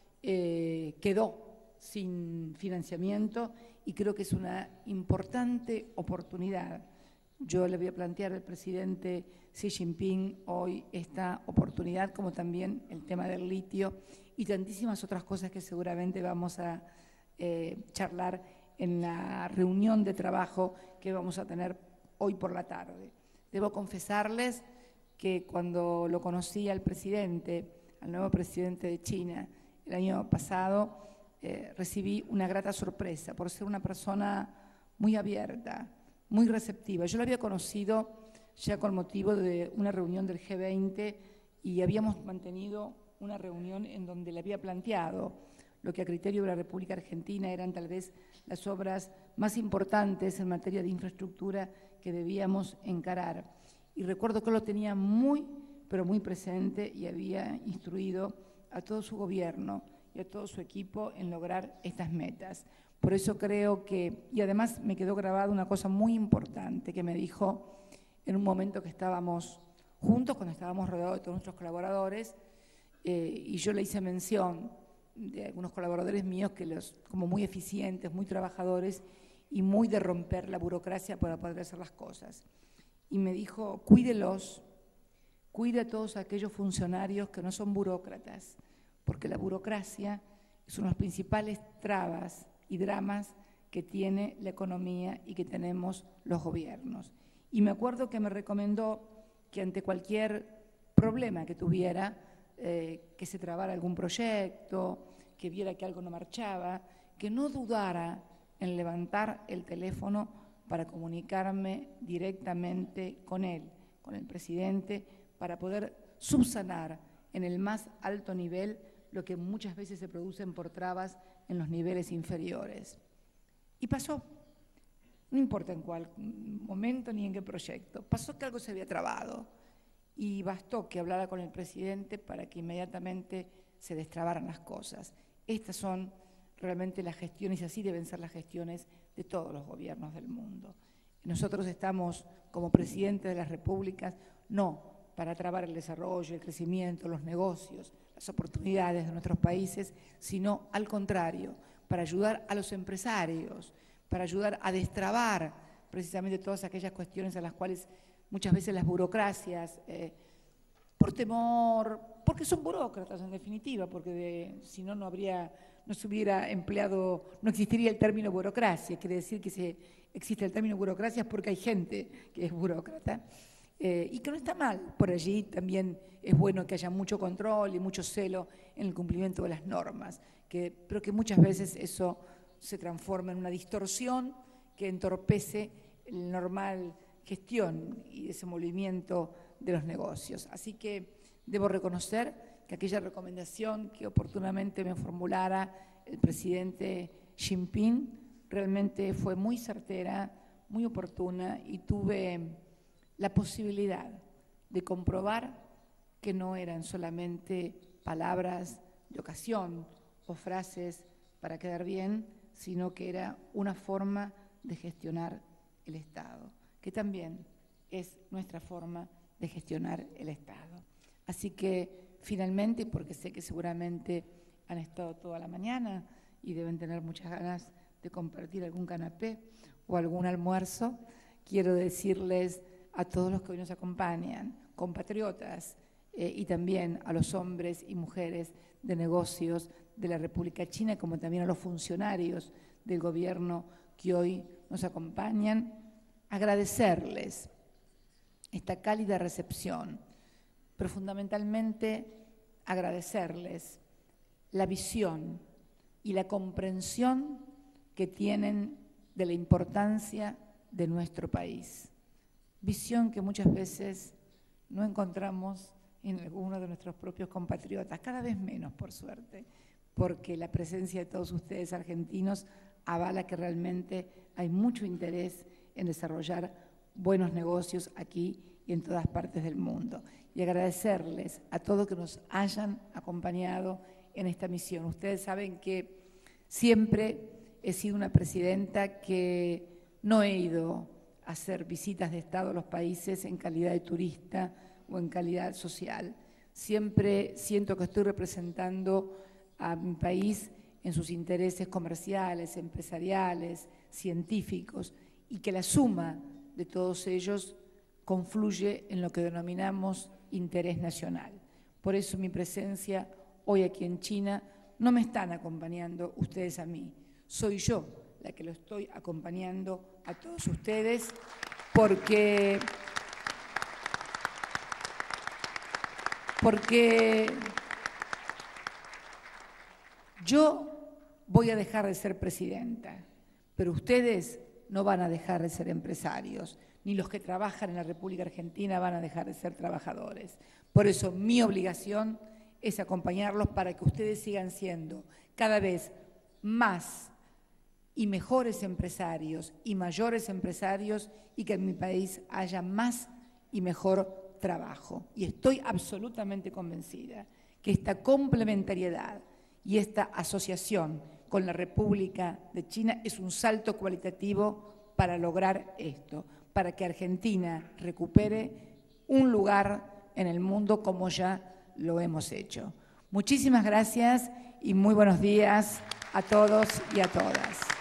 Speaker 1: eh, quedó sin financiamiento y creo que es una importante oportunidad. Yo le voy a plantear al presidente Xi Jinping hoy esta oportunidad, como también el tema del litio y tantísimas otras cosas que seguramente vamos a eh, charlar en la reunión de trabajo que vamos a tener hoy por la tarde. Debo confesarles que cuando lo conocí al presidente, al nuevo presidente de China, el año pasado, eh, recibí una grata sorpresa por ser una persona muy abierta, muy receptiva. Yo lo había conocido ya con motivo de una reunión del G veinte y habíamos mantenido una reunión en donde le había planteado lo que a criterio de la República Argentina eran tal vez las obras más importantes en materia de infraestructura que debíamos encarar. Y recuerdo que lo tenía muy, pero muy presente y había instruido a todo su gobierno y a todo su equipo en lograr estas metas. Por eso creo que, y además me quedó grabada una cosa muy importante que me dijo en un momento que estábamos juntos, cuando estábamos rodeados de todos nuestros colaboradores, eh, y yo le hice mención de algunos colaboradores míos que los, como muy eficientes, muy trabajadores y muy de romper la burocracia para poder hacer las cosas. Y me dijo, cuídelos, cuide a todos aquellos funcionarios que no son burócratas, porque la burocracia es una de las principales trabas y dramas que tiene la economía y que tenemos los gobiernos. Y me acuerdo que me recomendó que ante cualquier problema que tuviera, eh, que se trabara algún proyecto, que viera que algo no marchaba, que no dudara en levantar el teléfono para comunicarme directamente con él, con el presidente, para poder subsanar en el más alto nivel lo que muchas veces se producen por trabas en los niveles inferiores. Y pasó, no importa en cuál momento ni en qué proyecto, pasó que algo se había trabado y bastó que hablara con el presidente para que inmediatamente se destrabaran las cosas. Estas son realmente las gestiones y así deben ser las gestiones de todos los gobiernos del mundo. Nosotros estamos como presidentes de las repúblicas no para trabar el desarrollo, el crecimiento, los negocios, las oportunidades de nuestros países, sino al contrario, para ayudar a los empresarios, para ayudar a destrabar precisamente todas aquellas cuestiones a las cuales muchas veces las burocracias, eh, por temor, porque son burócratas en definitiva, porque de, si no, no habría, no se hubiera empleado, no existiría el término burocracia, quiere decir que se, existe el término burocracia porque hay gente que es burócrata. Eh, y que no está mal, por allí también es bueno que haya mucho control y mucho celo en el cumplimiento de las normas, que, pero que muchas veces eso se transforma en una distorsión que entorpece la normal gestión y desenvolvimiento de los negocios. Así que debo reconocer que aquella recomendación que oportunamente me formulara el presidente Xi Jinping realmente fue muy certera, muy oportuna y tuve la posibilidad de comprobar que no eran solamente palabras de ocasión o frases para quedar bien, sino que era una forma de gestionar el Estado, que también es nuestra forma de gestionar el Estado. Así que finalmente, porque sé que seguramente han estado toda la mañana y deben tener muchas ganas de compartir algún canapé o algún almuerzo, quiero decirles a todos los que hoy nos acompañan, compatriotas, eh, y también a los hombres y mujeres de negocios de la República China, como también a los funcionarios del gobierno que hoy nos acompañan, agradecerles esta cálida recepción, pero fundamentalmente agradecerles la visión y la comprensión que tienen de la importancia de nuestro país. Visión que muchas veces no encontramos en algunos de nuestros propios compatriotas, cada vez menos, por suerte, porque la presencia de todos ustedes argentinos avala que realmente hay mucho interés en desarrollar buenos negocios aquí y en todas partes del mundo. Y agradecerles a todos que nos hayan acompañado en esta misión. Ustedes saben que siempre he sido una presidenta que no he ido a hacer visitas de Estado a los países en calidad de turista o en calidad social. Siempre siento que estoy representando a mi país en sus intereses comerciales, empresariales, científicos, y que la suma de todos ellos confluye en lo que denominamos interés nacional. Por eso mi presencia hoy aquí en China no me están acompañando ustedes a mí, soy yo la que lo estoy acompañando a todos ustedes, porque, porque yo voy a dejar de ser presidenta, pero ustedes no van a dejar de ser empresarios, ni los que trabajan en la República Argentina van a dejar de ser trabajadores. Por eso mi obligación es acompañarlos para que ustedes sigan siendo cada vez más y mejores empresarios y mayores empresarios y que en mi país haya más y mejor trabajo. Y estoy absolutamente convencida que esta complementariedad y esta asociación con la República de China es un salto cualitativo para lograr esto, para que Argentina recupere un lugar en el mundo como ya lo hemos hecho. Muchísimas gracias y muy buenos días a todos y a todas.